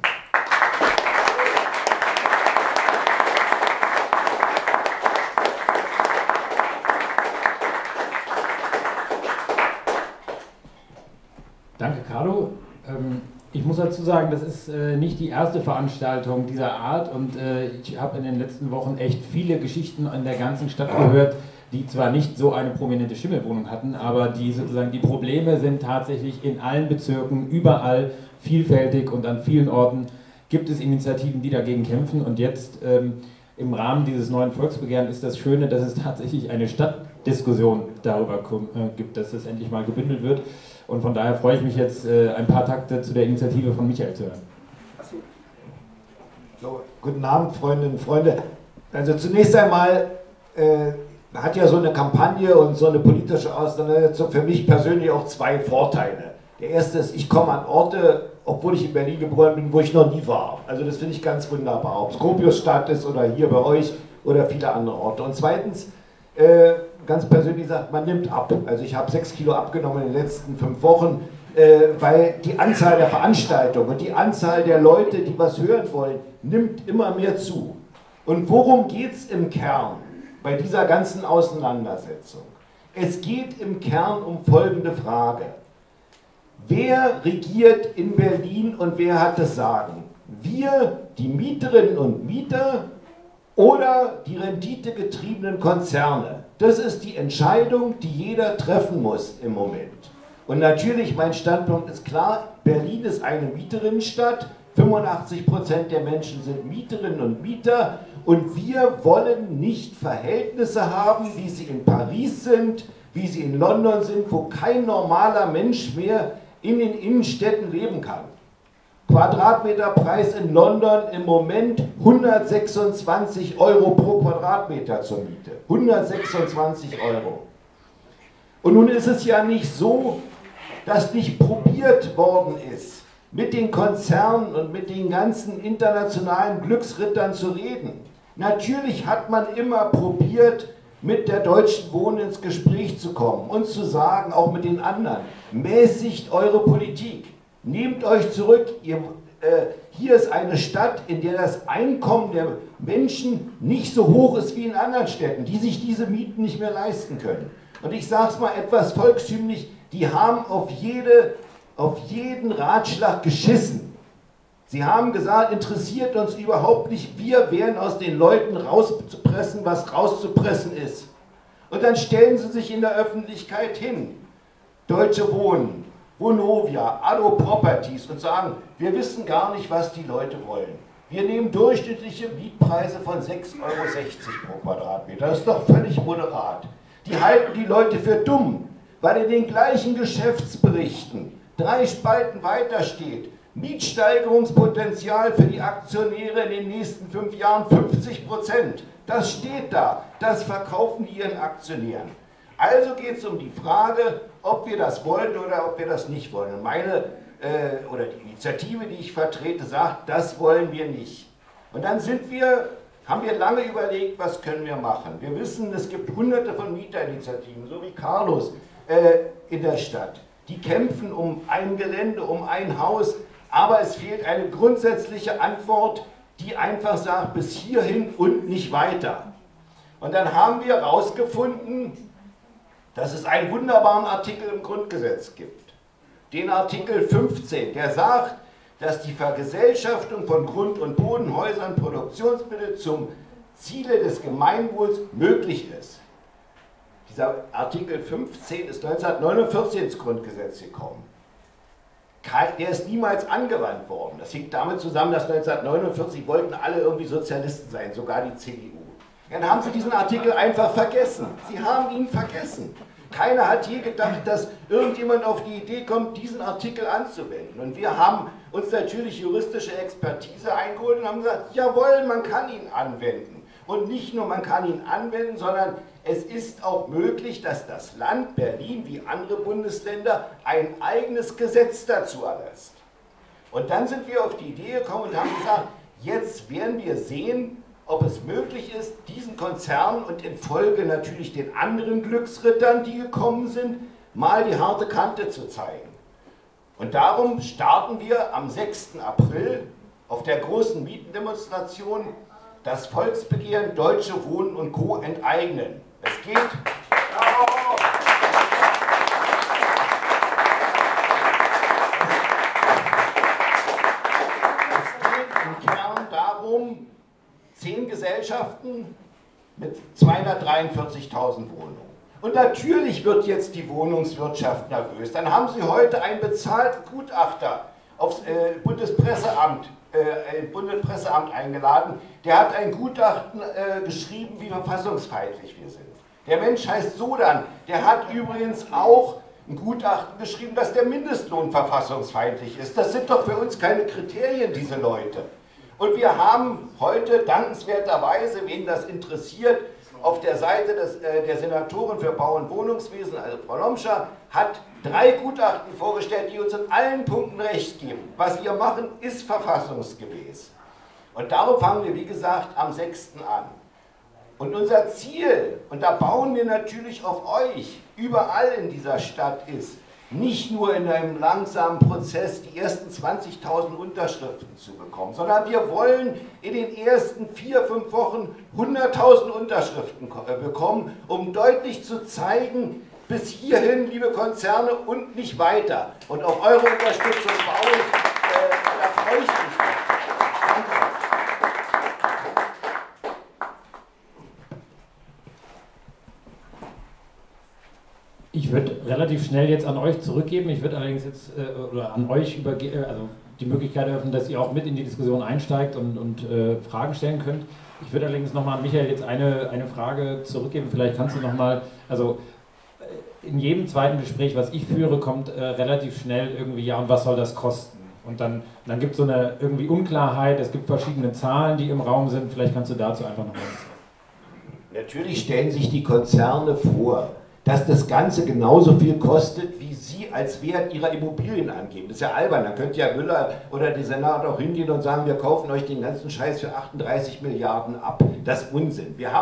Danke, Carlo. Ähm, ich muss dazu sagen, das ist äh, nicht die erste Veranstaltung dieser Art und äh, ich habe in den letzten Wochen echt viele Geschichten in der ganzen Stadt gehört, die zwar nicht so eine prominente Schimmelwohnung hatten, aber die sozusagen die Probleme sind tatsächlich in allen Bezirken, überall vielfältig und an vielen Orten gibt es Initiativen, die dagegen kämpfen und jetzt ähm, im Rahmen dieses neuen Volksbegehren ist das Schöne, dass es tatsächlich eine Stadtdiskussion darüber äh, gibt, dass das endlich mal gebündelt wird und von daher freue ich mich jetzt äh, ein paar Takte zu der Initiative von Michael zu hören. So, guten Abend, Freundinnen und Freunde. Also zunächst einmal äh, hat ja so eine Kampagne und so eine politische Auseinandersetzung für mich persönlich auch zwei Vorteile. Der erste ist, ich komme an Orte, obwohl ich in Berlin geboren bin, wo ich noch nie war. Also das finde ich ganz wunderbar, ob es Gropiusstadt ist oder hier bei euch oder viele andere Orte. Und zweitens, äh, ganz persönlich sagt, man nimmt ab. Also ich habe sechs Kilo abgenommen in den letzten fünf Wochen, äh, weil die Anzahl der Veranstaltungen und die Anzahl der Leute, die was hören wollen, nimmt immer mehr zu. Und worum geht es im Kern bei dieser ganzen Auseinandersetzung? Es geht im Kern um folgende Frage. Wer regiert in Berlin und wer hat das Sagen? Wir, die Mieterinnen und Mieter oder die renditegetriebenen Konzerne? Das ist die Entscheidung, die jeder treffen muss im Moment. Und natürlich, mein Standpunkt ist klar, Berlin ist eine Mieterinnenstadt, fünfundachtzig Prozent der Menschen sind Mieterinnen und Mieter und wir wollen nicht Verhältnisse haben, wie sie in Paris sind, wie sie in London sind, wo kein normaler Mensch mehr in den Innenstädten leben kann. Quadratmeterpreis in London im Moment hundertsechsundzwanzig Euro pro Quadratmeter zur Miete. hundertsechsundzwanzig Euro. Und nun ist es ja nicht so, dass nicht probiert worden ist, mit den Konzernen und mit den ganzen internationalen Glücksrittern zu reden. Natürlich hat man immer probiert, mit der Deutschen Wohnen ins Gespräch zu kommen und zu sagen, auch mit den anderen, mäßigt eure Politik, nehmt euch zurück, ihr, äh, hier ist eine Stadt, in der das Einkommen der Menschen nicht so hoch ist wie in anderen Städten, die sich diese Mieten nicht mehr leisten können. Und ich sage es mal etwas volkstümlich, die haben auf, jede, auf jeden Ratschlag geschissen. Sie haben gesagt, interessiert uns überhaupt nicht, wir werden aus den Leuten rauszupressen, was rauszupressen ist. Und dann stellen sie sich in der Öffentlichkeit hin, Deutsche Wohnen, Vonovia, Addo Properties, und sagen, wir wissen gar nicht, was die Leute wollen. Wir nehmen durchschnittliche Mietpreise von sechs Euro sechzig pro Quadratmeter, das ist doch völlig moderat. Die halten die Leute für dumm, weil in den gleichen Geschäftsberichten drei Spalten weiter steht, Mietsteigerungspotenzial für die Aktionäre in den nächsten fünf Jahren fünfzig Prozent. Das steht da, das verkaufen die ihren Aktionären. Also geht es um die Frage, ob wir das wollen oder ob wir das nicht wollen. Und meine, äh, oder die Initiative, die ich vertrete, sagt, das wollen wir nicht. Und dann sind wir, haben wir lange überlegt, was können wir machen. Wir wissen, es gibt hunderte von Mieterinitiativen, so wie Carlos äh, in der Stadt. Die kämpfen um ein Gelände, um ein Haus, aber es fehlt eine grundsätzliche Antwort, die einfach sagt, bis hierhin und nicht weiter. Und dann haben wir herausgefunden, dass es einen wunderbaren Artikel im Grundgesetz gibt. Den Artikel fünfzehn, der sagt, dass die Vergesellschaftung von Grund- und Bodenhäusern, Produktionsmittel zum Ziele des Gemeinwohls möglich ist. Dieser Artikel fünfzehn ist neunzehnhundertneunundvierzig ins Grundgesetz gekommen. Der ist niemals angewandt worden. Das hängt damit zusammen, dass neunzehnhundertneunundvierzig wollten alle irgendwie Sozialisten sein, sogar die C D U. Dann haben sie diesen Artikel einfach vergessen. Sie haben ihn vergessen. Keiner hat je gedacht, dass irgendjemand auf die Idee kommt, diesen Artikel anzuwenden. Und wir haben uns natürlich juristische Expertise eingeholt und haben gesagt, jawohl, man kann ihn anwenden. Und nicht nur man kann ihn anwenden, sondern es ist auch möglich, dass das Land Berlin wie andere Bundesländer ein eigenes Gesetz dazu erlässt. Und dann sind wir auf die Idee gekommen und haben gesagt, jetzt werden wir sehen, ob es möglich ist, diesen Konzernen und in Folge natürlich den anderen Glücksrittern, die gekommen sind, mal die harte Kante zu zeigen. Und darum starten wir am sechsten April auf der großen Mietendemonstration das Volksbegehren Deutsche Wohnen und Co. enteignen. Es geht, es geht im Kern darum, zehn Gesellschaften mit zweihundertdreiundvierzigtausend Wohnungen. Und natürlich wird jetzt die Wohnungswirtschaft nervös. Dann haben Sie heute einen bezahlten Gutachter aufs äh, Bundespresseamt, äh, Bundespresseamt eingeladen. Der hat ein Gutachten äh, geschrieben, wie verfassungsfeindlich wir sind. Der Mensch heißt Sodan. Der hat übrigens auch ein Gutachten geschrieben, dass der Mindestlohn verfassungsfeindlich ist. Das sind doch für uns keine Kriterien, diese Leute. Und wir haben heute dankenswerterweise, wen das interessiert, auf der Seite des, äh, der Senatorin für Bau- und Wohnungswesen, also Frau Lomscher, hat drei Gutachten vorgestellt, die uns in allen Punkten recht geben. Was wir machen, ist verfassungsgemäß. Und darum fangen wir, wie gesagt, am sechsten an. Und unser Ziel, und da bauen wir natürlich auf euch, überall in dieser Stadt ist, nicht nur in einem langsamen Prozess die ersten zwanzigtausend Unterschriften zu bekommen, sondern wir wollen in den ersten vier, fünf Wochen hunderttausend Unterschriften bekommen, um deutlich zu zeigen, bis hierhin, liebe Konzerne, und nicht weiter. Und auf eure Unterstützung bauen, äh, da freue ich mich. Danke. Ich würde relativ schnell jetzt an euch zurückgeben. Ich würde allerdings jetzt äh, oder an euch überge also die Möglichkeit eröffnen, dass ihr auch mit in die Diskussion einsteigt und, und äh, Fragen stellen könnt. Ich würde allerdings nochmal an Michael jetzt eine, eine Frage zurückgeben. Vielleicht kannst du nochmal, also in jedem zweiten Gespräch, was ich führe, kommt äh, relativ schnell irgendwie, ja, und was soll das kosten? Und dann, dann gibt es so eine irgendwie Unklarheit, es gibt verschiedene Zahlen, die im Raum sind. Vielleicht kannst du dazu einfach noch was sagen. Natürlich stellen sich die Konzerne vor, dass das Ganze genauso viel kostet, wie sie als Wert ihrer Immobilien angeben. Das ist ja albern, dann könnte ja Müller oder die Senat auch hingehen und sagen, wir kaufen euch den ganzen Scheiß für achtunddreißig Milliarden ab. Das ist Unsinn. Wir haben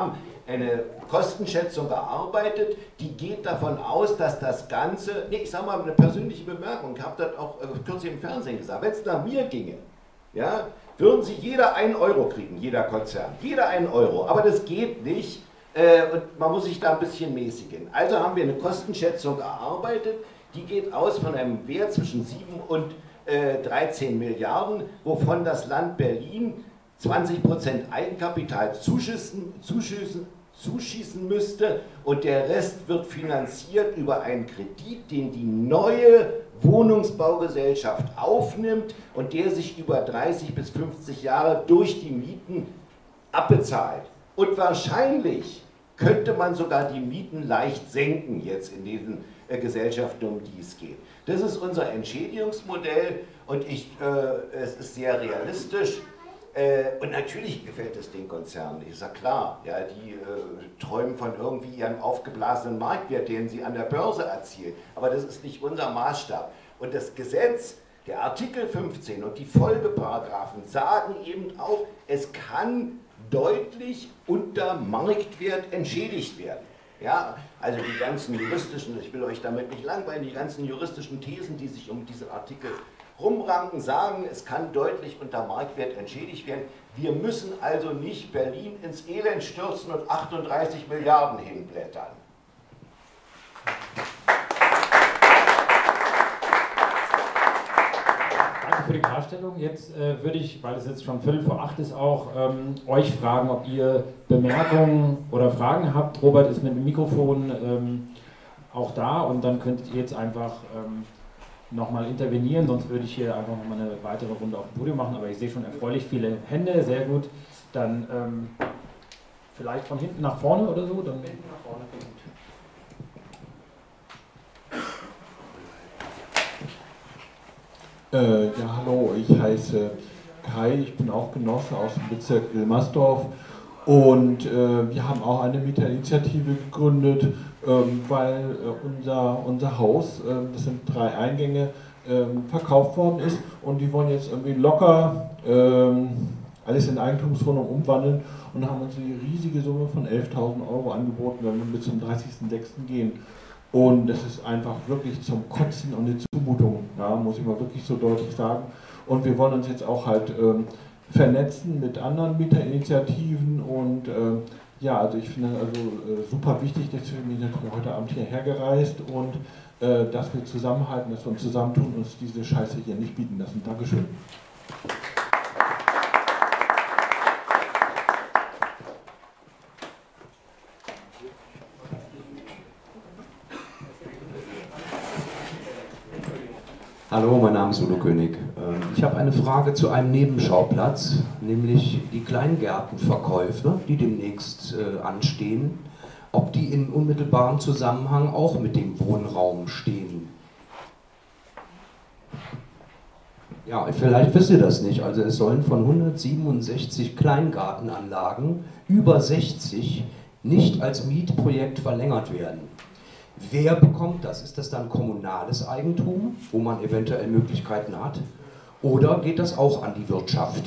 eine Kostenschätzung erarbeitet, die geht davon aus, dass das Ganze, nee, ich sage mal eine persönliche Bemerkung, ich habe das auch äh, kürzlich im Fernsehen gesagt, wenn es nach mir ginge, ja, würden Sie jeder einen Euro kriegen, jeder Konzern, jeder einen Euro, aber das geht nicht äh, und man muss sich da ein bisschen mäßigen. Also haben wir eine Kostenschätzung erarbeitet, die geht aus von einem Wert zwischen sieben und äh, dreizehn Milliarden, wovon das Land Berlin zwanzig Prozent Eigenkapital zuschießen, zuschießen, zuschießen müsste und der Rest wird finanziert über einen Kredit, den die neue Wohnungsbaugesellschaft aufnimmt und der sich über dreißig bis fünfzig Jahre durch die Mieten abbezahlt. Und wahrscheinlich könnte man sogar die Mieten leicht senken jetzt in diesen äh, Gesellschaften, um die es geht. Das ist unser Entschädigungsmodell und ich, äh, es ist sehr realistisch. Äh, und natürlich gefällt es den Konzernen, ist ja klar, ja, die äh, träumen von irgendwie ihrem aufgeblasenen Marktwert, den sie an der Börse erzielen, aber das ist nicht unser Maßstab. Und das Gesetz, der Artikel fünfzehn und die Folgeparagraphen sagen eben auch, es kann deutlich unter Marktwert entschädigt werden. Ja, also die ganzen juristischen, ich will euch damit nicht langweilen, die ganzen juristischen Thesen, die sich um diesen Artikel rumranken, sagen, es kann deutlich unter Marktwert entschädigt werden. Wir müssen also nicht Berlin ins Elend stürzen und achtunddreißig Milliarden hinblättern. Danke für die Klarstellung. Jetzt äh, würde ich, weil es jetzt schon Viertel vor acht ist, auch ähm, euch fragen, ob ihr Bemerkungen oder Fragen habt. Robert ist mit dem Mikrofon ähm, auch da und dann könntet ihr jetzt einfach ähm, nochmal intervenieren, sonst würde ich hier einfach nochmal eine weitere Runde auf dem Podium machen, aber ich sehe schon erfreulich viele Hände, sehr gut. Dann ähm, vielleicht von hinten nach vorne oder so? Dann hinten nach vorne. Äh, ja, hallo, ich heiße Kai, ich bin auch Genosse aus dem Bezirk Wilmersdorf und äh, wir haben auch eine Mieterinitiative gegründet, ähm, weil äh, unser, unser Haus, äh, das sind drei Eingänge, äh, verkauft worden ist und die wollen jetzt irgendwie locker äh, alles in Eigentumswohnung umwandeln und haben uns eine riesige Summe von elftausend Euro angeboten, wenn wir bis zum dreißigsten sechsten gehen. Und das ist einfach wirklich zum Kotzen und eine Zumutung, ja, muss ich mal wirklich so deutlich sagen. Und wir wollen uns jetzt auch halt ähm, vernetzen mit anderen Mieterinitiativen und äh, ja, also ich finde also äh, super wichtig, deswegen bin ich heute Abend hierher gereist und äh, dass wir zusammenhalten, dass wir uns zusammentun und uns diese Scheiße hier nicht bieten lassen. Dankeschön. Hallo, mein Name ist Udo König. Ich habe eine Frage zu einem Nebenschauplatz, nämlich die Kleingärtenverkäufe, die demnächst äh, anstehen, ob die in unmittelbarem Zusammenhang auch mit dem Wohnraum stehen. Ja, vielleicht wisst ihr das nicht. Also es sollen von hundertsiebenundsechzig Kleingartenanlagen über sechzig nicht als Mietprojekt verlängert werden. Wer bekommt das? Ist das dann kommunales Eigentum, wo man eventuell Möglichkeiten hat? Oder geht das auch an die Wirtschaft?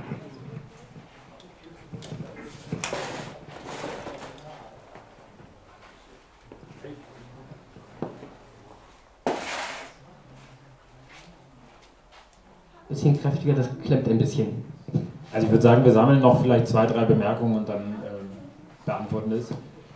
Bisschen kräftiger, das klemmt ein bisschen. Also ich würde sagen, wir sammeln noch vielleicht zwei, drei Bemerkungen und dann ähm, beantworten es.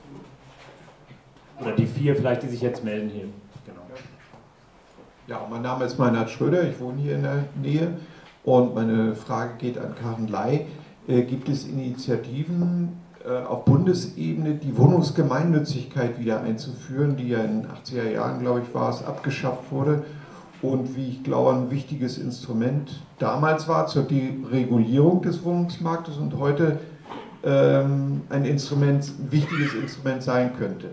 Oder die vier vielleicht, die sich jetzt melden hier. Genau. Ja, mein Name ist Meinhard Schröder, ich wohne hier in der Nähe und meine Frage geht an Karin Ley. Äh, gibt es Initiativen äh, auf Bundesebene, die Wohnungsgemeinnützigkeit wieder einzuführen, die ja in den achtziger Jahren, glaube ich, war es, abgeschafft wurde und wie ich glaube, ein wichtiges Instrument damals war zur Deregulierung des Wohnungsmarktes und heute ähm, ein Instrument, ein wichtiges Instrument sein könnte?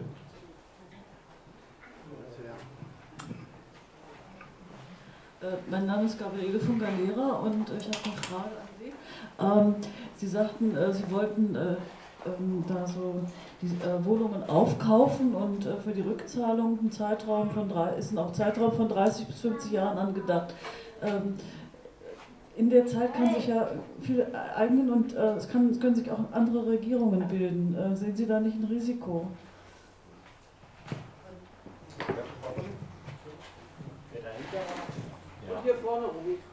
Mein Name ist Gabriele von Galera und ich habe eine Frage an Sie. Ähm, Sie sagten, äh, Sie wollten äh, ähm, da so die äh, Wohnungen aufkaufen und äh, für die Rückzahlung ein Zeitraum von drei, ist ein auch Zeitraum von dreißig bis fünfzig Jahren angedacht. Ähm, in der Zeit kann sich ja viel ereignen und äh, es, kann, es können sich auch andere Regierungen bilden. Äh, sehen Sie da nicht ein Risiko? Hier vorne,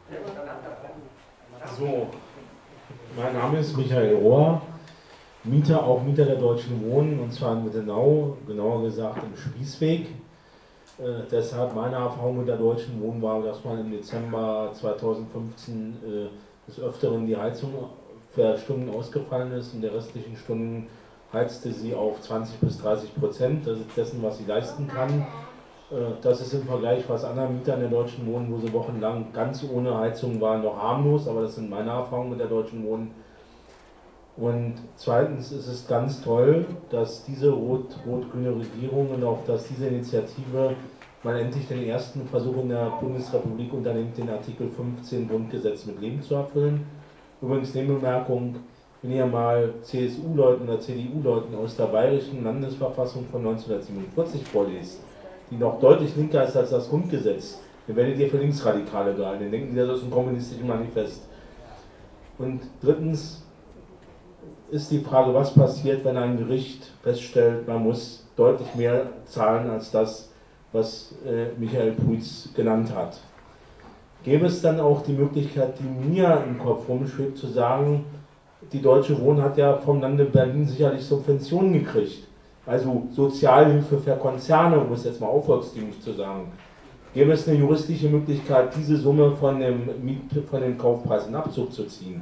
So, mein Name ist Michael Rohr, Mieter, auch Mieter der Deutschen Wohnen, und zwar in Wittenau, genauer gesagt im Spießweg. Äh, deshalb meine Erfahrung mit der Deutschen Wohnen war, dass man im Dezember zweitausendfünfzehn äh, des Öfteren die Heizung für Stunden ausgefallen ist und der restlichen Stunden heizte sie auf zwanzig bis dreißig Prozent dessen, was sie leisten kann. Das ist im Vergleich was anderen Mietern der Deutschen Wohnen, wo sie wochenlang ganz ohne Heizung waren, noch harmlos, aber das sind meine Erfahrungen mit der Deutschen Wohnen. Und zweitens ist es ganz toll, dass diese rot-rot-grüne Regierung und auch dass diese Initiative mal endlich den ersten Versuch in der Bundesrepublik unternimmt, den Artikel fünfzehn Grundgesetz mit Leben zu erfüllen. Übrigens Nebenbemerkung, wenn ihr mal C S U-Leuten oder C D U-Leuten aus der bayerischen Landesverfassung von neunzehnhundertsiebenundvierzig vorliest, die noch deutlich linker ist als das Grundgesetz, dann werdet ihr für Linksradikale gehalten. Dann denken die, das ist ein kommunistisches Manifest. Und drittens ist die Frage, was passiert, wenn ein Gericht feststellt, man muss deutlich mehr zahlen als das, was äh, Michael Puitz genannt hat. Gäbe es dann auch die Möglichkeit, die mir im Kopf rumschwebt, zu sagen, die Deutsche Wohnen hat ja vom Lande Berlin sicherlich Subventionen gekriegt. Also Sozialhilfe für Konzerne, um es jetzt mal aufwärtsdienlich zu sagen. Gäbe es eine juristische Möglichkeit, diese Summe von dem, Miet, von dem Kaufpreis in Abzug zu ziehen?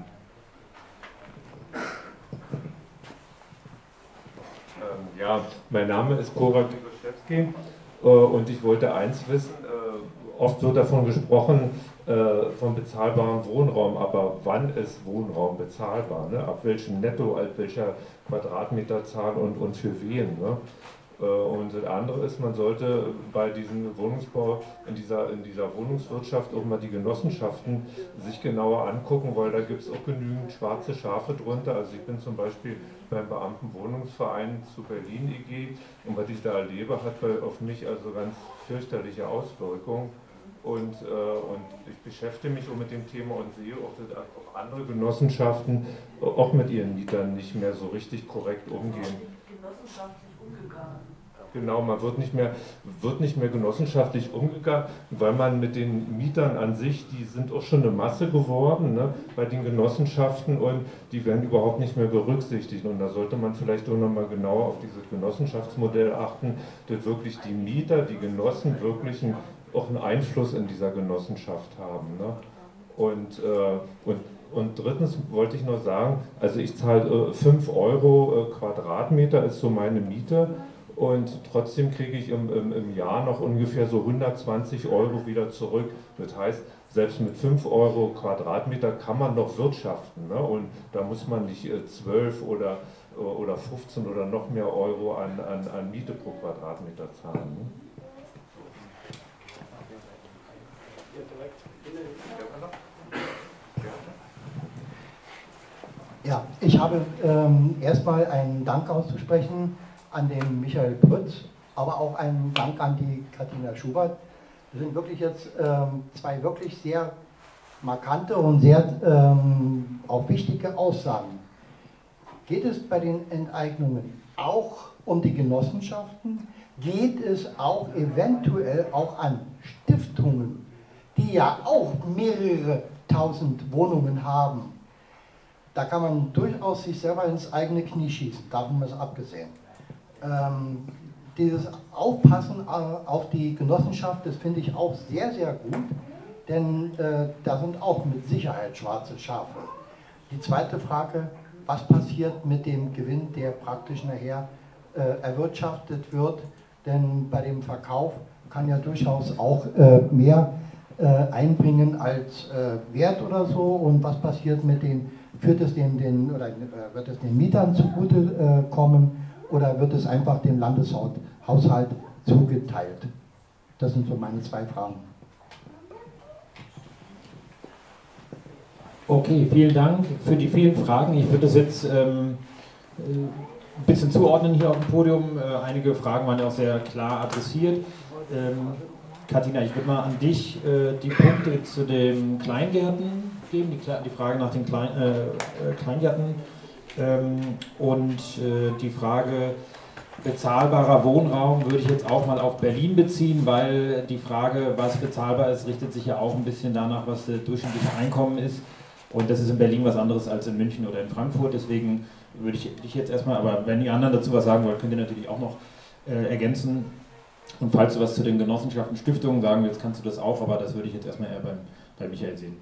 Ähm, ja, mein Name ist Korak Grygoszewski äh, und ich wollte eins wissen, äh, oft wird davon gesprochen, äh, von bezahlbarem Wohnraum, aber wann ist Wohnraum bezahlbar? Ne? Ab welchem Netto, ab welcher Quadratmeterzahl und, und für wen? Ne? Und das andere ist, man sollte bei diesem Wohnungsbau, in dieser, in dieser Wohnungswirtschaft auch mal die Genossenschaften sich genauer angucken, weil da gibt es auch genügend schwarze Schafe drunter. Also ich bin zum Beispiel beim Beamtenwohnungsverein zu Berlin E G und was ich da erlebe, hat bei, auf mich also ganz fürchterliche Auswirkungen. Und, äh, und ich beschäftige mich auch mit dem Thema und sehe auch, dass auch andere Genossenschaften auch mit ihren Mietern nicht mehr so richtig korrekt umgehen. Genossenschaftlich umgegangen. Genau, man wird nicht mehr, wird nicht mehr genossenschaftlich umgegangen, weil man mit den Mietern an sich, die sind auch schon eine Masse geworden, ne, bei den Genossenschaften, und die werden überhaupt nicht mehr berücksichtigt. Und da sollte man vielleicht auch nochmal genauer auf dieses Genossenschaftsmodell achten, dass wirklich die Mieter, die Genossen wirklich einen, auch einen Einfluss in dieser Genossenschaft haben. Ne? Und, äh, und Und drittens wollte ich noch sagen, also ich zahle äh, fünf Euro äh, Quadratmeter, ist so meine Miete, und trotzdem kriege ich im, im, im Jahr noch ungefähr so hundertzwanzig Euro wieder zurück. Das heißt, selbst mit fünf Euro Quadratmeter kann man noch wirtschaften, ne? Und da muss man nicht äh, zwölf oder, oder fünfzehn oder noch mehr Euro an, an, an Miete pro Quadratmeter zahlen. Ne? Ja, ich habe ähm, erstmal einen Dank auszusprechen an den Michael Prütz, aber auch einen Dank an die Katina Schubert. Das sind wirklich jetzt ähm, zwei wirklich sehr markante und sehr ähm, auch wichtige Aussagen. Geht es bei den Enteignungen auch um die Genossenschaften? Geht es auch eventuell auch an Stiftungen, die ja auch mehrere tausend Wohnungen haben? Da kann man durchaus sich selber ins eigene Knie schießen, davon ist abgesehen. Ähm, dieses Aufpassen auf die Genossenschaft, das finde ich auch sehr, sehr gut, denn äh, da sind auch mit Sicherheit schwarze Schafe. Die zweite Frage, was passiert mit dem Gewinn, der praktisch nachher äh, erwirtschaftet wird, denn bei dem Verkauf kann ja durchaus auch äh, mehr äh, einbringen als äh, Wert oder so, und was passiert mit den Führt es den, den, oder wird es den Mietern zugute äh, kommen, oder wird es einfach dem Landeshaushalt zugeteilt? Das sind so meine zwei Fragen. Okay, vielen Dank für die vielen Fragen. Ich würde das jetzt ähm, ein bisschen zuordnen hier auf dem Podium. Äh, einige Fragen waren ja auch sehr klar adressiert. Ähm, Katina, ich würde mal an dich äh, die Punkte zu den Kleingärten geben, die, die Frage nach den Klein, äh, Kleingärten ähm, und äh, die Frage bezahlbarer Wohnraum würde ich jetzt auch mal auf Berlin beziehen, weil die Frage, was bezahlbar ist, richtet sich ja auch ein bisschen danach, was das durchschnittliche Einkommen ist. Und das ist in Berlin was anderes als in München oder in Frankfurt. Deswegen würde ich dich jetzt erstmal, aber wenn die anderen dazu was sagen wollen, könnt ihr natürlich auch noch äh, ergänzen. Und falls du was zu den Genossenschaften, Stiftungen sagen willst, kannst du das auch, aber das würde ich jetzt erstmal eher beim, bei Michael sehen.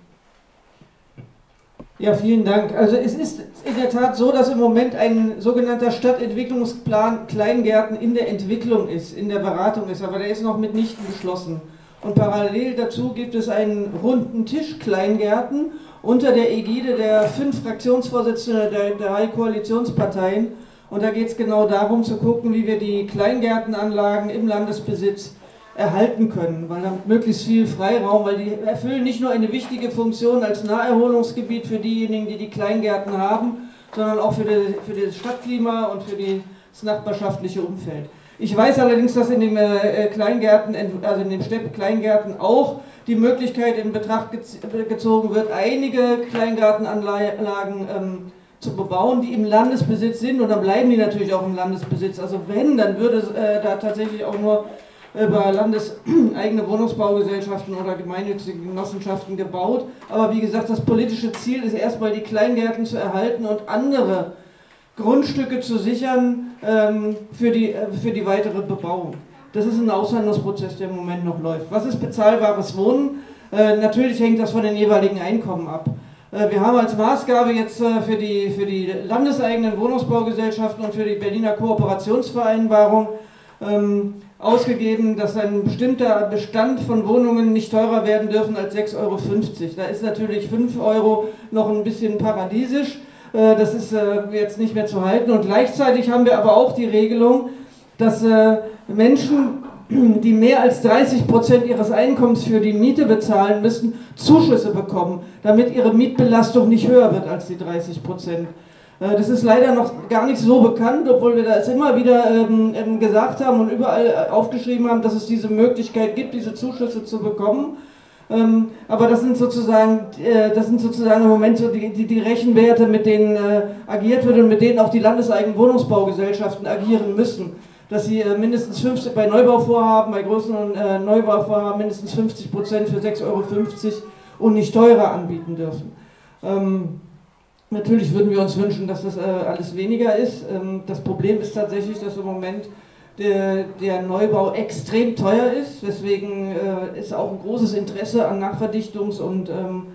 Ja, vielen Dank. Also es ist in der Tat so, dass im Moment ein sogenannter Stadtentwicklungsplan Kleingärten in der Entwicklung ist, in der Beratung ist, aber der ist noch mitnichten beschlossen. Und parallel dazu gibt es einen runden Tisch Kleingärten unter der Ägide der fünf Fraktionsvorsitzenden der drei Koalitionsparteien. Und da geht es genau darum zu gucken, wie wir die Kleingärtenanlagen im Landesbesitz erhalten können, weil damit möglichst viel Freiraum, weil die erfüllen nicht nur eine wichtige Funktion als Naherholungsgebiet für diejenigen, die die Kleingärten haben, sondern auch für, die, für das Stadtklima und für die, das nachbarschaftliche Umfeld. Ich weiß allerdings, dass in den äh, Kleingärten, also in den Stepp-Kleingärten auch die Möglichkeit in Betracht gezogen wird, einige Kleingartenanlagen ähm, zu bebauen, die im Landesbesitz sind, und dann bleiben die natürlich auch im Landesbesitz. Also wenn, dann würde es äh, da tatsächlich auch nur über landeseigene Wohnungsbaugesellschaften oder gemeinnützige Genossenschaften gebaut. Aber wie gesagt, das politische Ziel ist erstmal, die Kleingärten zu erhalten und andere Grundstücke zu sichern ähm, für, die, äh, für die weitere Bebauung. Das ist ein Aushandlungsprozess, der im Moment noch läuft. Was ist bezahlbares Wohnen? Äh, natürlich hängt das von den jeweiligen Einkommen ab. Äh, wir haben als Maßgabe jetzt äh, für, die, für die landeseigenen Wohnungsbaugesellschaften und für die Berliner Kooperationsvereinbarung ähm, ausgegeben, dass ein bestimmter Bestand von Wohnungen nicht teurer werden dürfen als sechs Euro fünfzig. Da ist natürlich fünf Euro noch ein bisschen paradiesisch, das ist jetzt nicht mehr zu halten. Und gleichzeitig haben wir aber auch die Regelung, dass Menschen, die mehr als dreißig Prozent ihres Einkommens für die Miete bezahlen müssen, Zuschüsse bekommen, damit ihre Mietbelastung nicht höher wird als die dreißig Prozent. Das ist leider noch gar nicht so bekannt, obwohl wir das immer wieder ähm, gesagt haben und überall aufgeschrieben haben, dass es diese Möglichkeit gibt, diese Zuschüsse zu bekommen. Ähm, aber das sind sozusagen, äh, das sind sozusagen im Moment so die, die, die Rechenwerte, mit denen äh, agiert wird und mit denen auch die landeseigenen Wohnungsbaugesellschaften agieren müssen. Dass sie äh, mindestens fünfzig bei Neubauvorhaben, bei größeren äh, Neubauvorhaben mindestens fünfzig Prozent für sechs Euro fünfzig und nicht teurer anbieten dürfen. Ähm, Natürlich würden wir uns wünschen, dass das äh, alles weniger ist. Ähm, das Problem ist tatsächlich, dass im Moment der, der Neubau extrem teuer ist. Deswegen äh, ist auch ein großes Interesse an Nachverdichtungs- und ähm,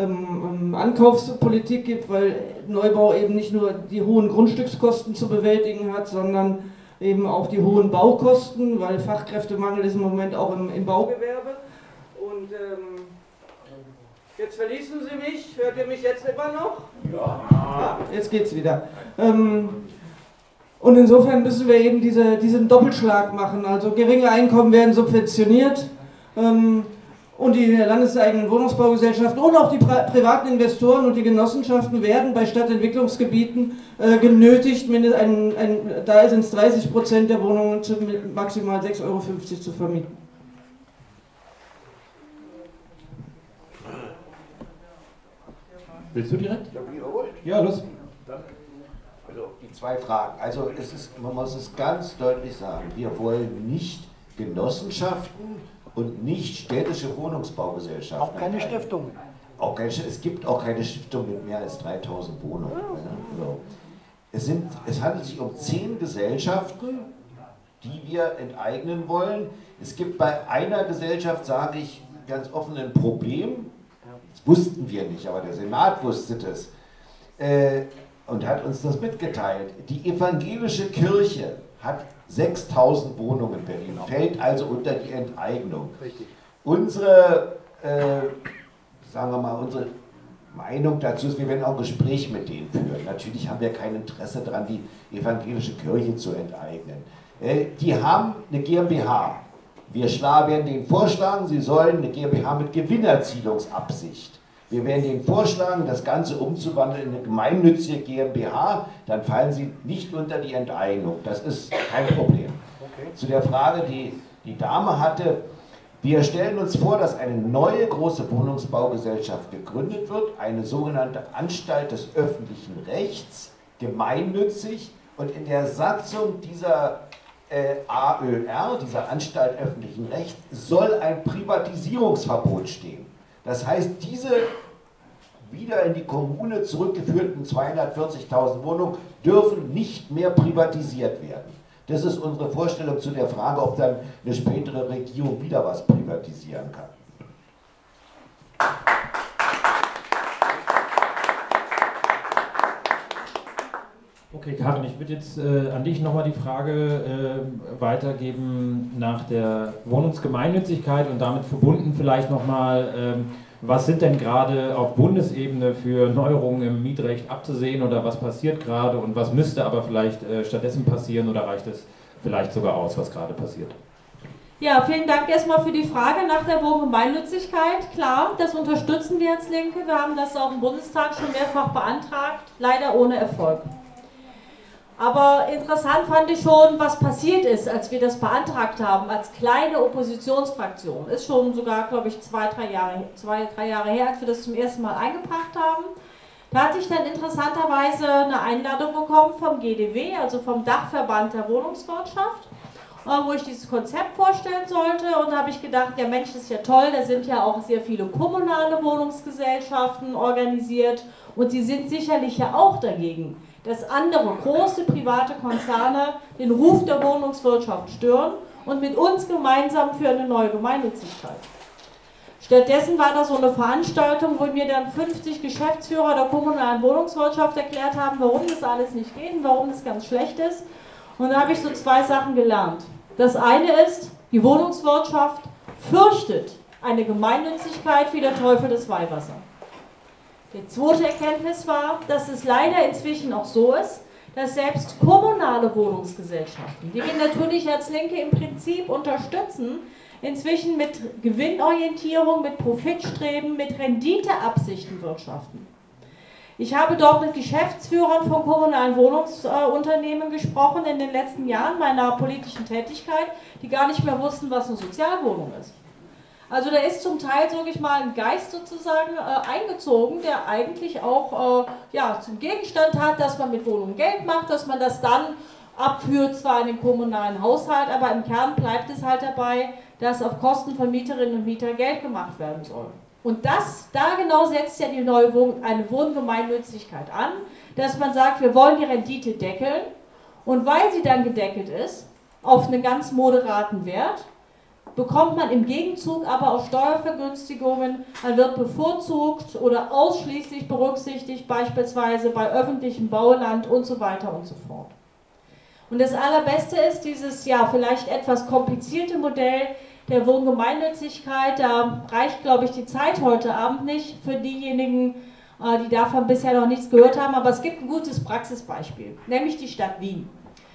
ähm, Ankaufspolitik gibt, weil Neubau eben nicht nur die hohen Grundstückskosten zu bewältigen hat, sondern eben auch die hohen Baukosten, weil Fachkräftemangel ist im Moment auch im, im Baugewerbe. Und ähm, jetzt verließen Sie mich. Hört ihr mich jetzt immer noch? Ja. Ah, jetzt geht's wieder. Ähm, und insofern müssen wir eben diese, diesen Doppelschlag machen. Also geringe Einkommen werden subventioniert ähm, und die landeseigenen Wohnungsbaugesellschaften und auch die pri privaten Investoren und die Genossenschaften werden bei Stadtentwicklungsgebieten äh, genötigt, ein, ein, da sind es dreißig Prozent der Wohnungen zu maximal sechs Euro fünfzig zu vermieten. Willst du direkt? Ja, los. Also die zwei Fragen. Also es ist, man muss es ganz deutlich sagen, wir wollen nicht Genossenschaften und nicht städtische Wohnungsbaugesellschaften. Auch keine Stiftung. Auch keine, es gibt auch keine Stiftung mit mehr als dreitausend Wohnungen. Ja. So. Es, sind, es handelt sich um zehn Gesellschaften, die wir enteignen wollen. Es gibt bei einer Gesellschaft, sage ich ganz offen, ein Problem. Das wussten wir nicht, aber der Senat wusste das äh, und hat uns das mitgeteilt. Die evangelische Kirche hat sechstausend Wohnungen in Berlin, fällt also unter die Enteignung. Richtig. Unsere, äh, sagen wir mal, unsere Meinung dazu ist, wir werden auch ein Gespräch mit denen führen. Natürlich haben wir kein Interesse daran, die evangelische Kirche zu enteignen. Äh, die haben eine GmbH. Wir werden denen vorschlagen, sie sollen eine GmbH mit Gewinnerzielungsabsicht. Wir werden denen vorschlagen, das Ganze umzuwandeln in eine gemeinnützige GmbH, dann fallen sie nicht unter die Enteignung. Das ist kein Problem. Okay. Zu der Frage, die die Dame hatte, Wir stellen uns vor, dass eine neue große Wohnungsbaugesellschaft gegründet wird, eine sogenannte Anstalt des öffentlichen Rechts, gemeinnützig, und in der Satzung dieser äh, A Ö R, dieser Anstalt öffentlichen Rechts, soll ein Privatisierungsverbot stehen. Das heißt, diese wieder in die Kommune zurückgeführten zweihundertvierzigtausend Wohnungen dürfen nicht mehr privatisiert werden. Das ist unsere Vorstellung zu der Frage, ob dann eine spätere Regierung wieder was privatisieren kann. Okay, Karin, ich würde jetzt äh, an dich nochmal die Frage äh, weitergeben nach der Wohnungsgemeinnützigkeit und damit verbunden vielleicht nochmal, ähm, was sind denn gerade auf Bundesebene für Neuerungen im Mietrecht abzusehen oder was passiert gerade und was müsste aber vielleicht äh, stattdessen passieren oder reicht es vielleicht sogar aus, was gerade passiert? Ja, vielen Dank erstmal für die Frage nach der Wohngemeinnützigkeit. Klar, das unterstützen wir als Linke. Wir haben das auch im Bundestag schon mehrfach beantragt, leider ohne Erfolg. Aber interessant fand ich schon, was passiert ist, als wir das beantragt haben, als kleine Oppositionsfraktion. Ist schon sogar, glaube ich, zwei, drei Jahre, zwei, drei Jahre her, als wir das zum ersten Mal eingebracht haben. Da hatte ich dann interessanterweise eine Einladung bekommen vom G D W, also vom Dachverband der Wohnungswirtschaft, wo ich dieses Konzept vorstellen sollte. Und da habe ich gedacht, ja Mensch, das ist ja toll, da sind ja auch sehr viele kommunale Wohnungsgesellschaften organisiert und die sind sicherlich ja auch dagegen, dass andere große private Konzerne den Ruf der Wohnungswirtschaft stören und mit uns gemeinsam für eine neue Gemeinnützigkeit. Stattdessen war da so eine Veranstaltung, wo mir dann fünfzig Geschäftsführer der kommunalen Wohnungswirtschaft erklärt haben, warum das alles nicht geht und warum das ganz schlecht ist. Und da habe ich so zwei Sachen gelernt. Das eine ist, die Wohnungswirtschaft fürchtet eine Gemeinnützigkeit wie der Teufel das Weihwasser. Die zweite Erkenntnis war, dass es leider inzwischen auch so ist, dass selbst kommunale Wohnungsgesellschaften, die wir natürlich als Linke im Prinzip unterstützen, inzwischen mit Gewinnorientierung, mit Profitstreben, mit Renditeabsichten wirtschaften. Ich habe dort mit Geschäftsführern von kommunalen Wohnungsunternehmen gesprochen in den letzten Jahren meiner politischen Tätigkeit, die gar nicht mehr wussten, was eine Sozialwohnung ist. Also da ist zum Teil, sage ich mal, ein Geist sozusagen äh, eingezogen, der eigentlich auch äh, ja, zum Gegenstand hat, dass man mit Wohnungen Geld macht, dass man das dann abführt, zwar in den kommunalen Haushalt, aber im Kern bleibt es halt dabei, dass auf Kosten von Mieterinnen und Mietern Geld gemacht werden soll. Und das, da genau setzt ja die neue Wohn eine Wohngemeinnützigkeit an, dass man sagt, wir wollen die Rendite deckeln und weil sie dann gedeckelt ist, auf einen ganz moderaten Wert, bekommt man im Gegenzug aber auch Steuervergünstigungen, man wird bevorzugt oder ausschließlich berücksichtigt, beispielsweise bei öffentlichem Bauland und so weiter und so fort. Und das Allerbeste ist dieses, ja, vielleicht etwas komplizierte Modell der Wohngemeinnützigkeit. Da reicht, glaube ich, die Zeit heute Abend nicht für diejenigen, die davon bisher noch nichts gehört haben, aber es gibt ein gutes Praxisbeispiel, nämlich die Stadt Wien.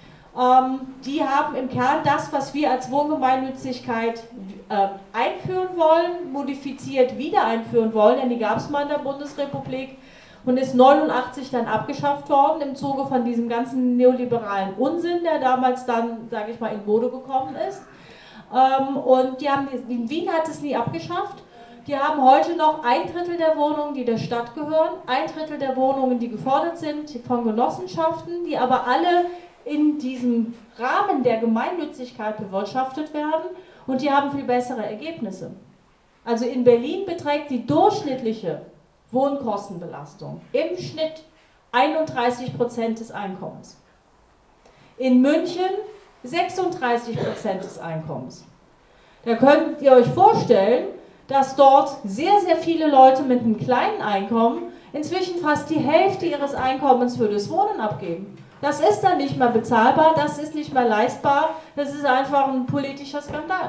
Ähm, die haben im Kern das, was wir als Wohngemeinnützigkeit äh, einführen wollen, modifiziert wieder einführen wollen, denn die gab es mal in der Bundesrepublik und ist neunundachtzig dann abgeschafft worden im Zuge von diesem ganzen neoliberalen Unsinn, der damals dann, sage ich mal, in Mode gekommen ist. Ähm, und die haben, in Wien hat es nie abgeschafft. Die haben heute noch ein Drittel der Wohnungen, die der Stadt gehören, ein Drittel der Wohnungen, die gefordert sind von Genossenschaften, die aber alle in diesem Rahmen der Gemeinnützigkeit bewirtschaftet werden und die haben viel bessere Ergebnisse. Also in Berlin beträgt die durchschnittliche Wohnkostenbelastung im Schnitt einunddreißig Prozent des Einkommens. In München sechsunddreißig Prozent des Einkommens. Da könnt ihr euch vorstellen, dass dort sehr, sehr viele Leute mit einem kleinen Einkommen inzwischen fast die Hälfte ihres Einkommens für das Wohnen abgeben. Das ist dann nicht mehr bezahlbar, das ist nicht mehr leistbar, das ist einfach ein politischer Skandal.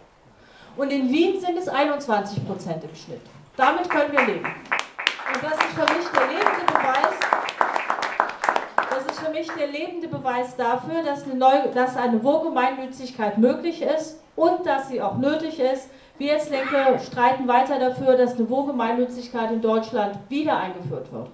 Und in Wien sind es einundzwanzig Prozent im Schnitt. Damit können wir leben. Und das ist für mich der lebende Beweis, das ist für mich der lebende Beweis dafür, dass eine, neue, dass eine Wohngemeinnützigkeit möglich ist und dass sie auch nötig ist. Wir als Linke streiten weiter dafür, dass eine Wohngemeinnützigkeit in Deutschland wieder eingeführt wird.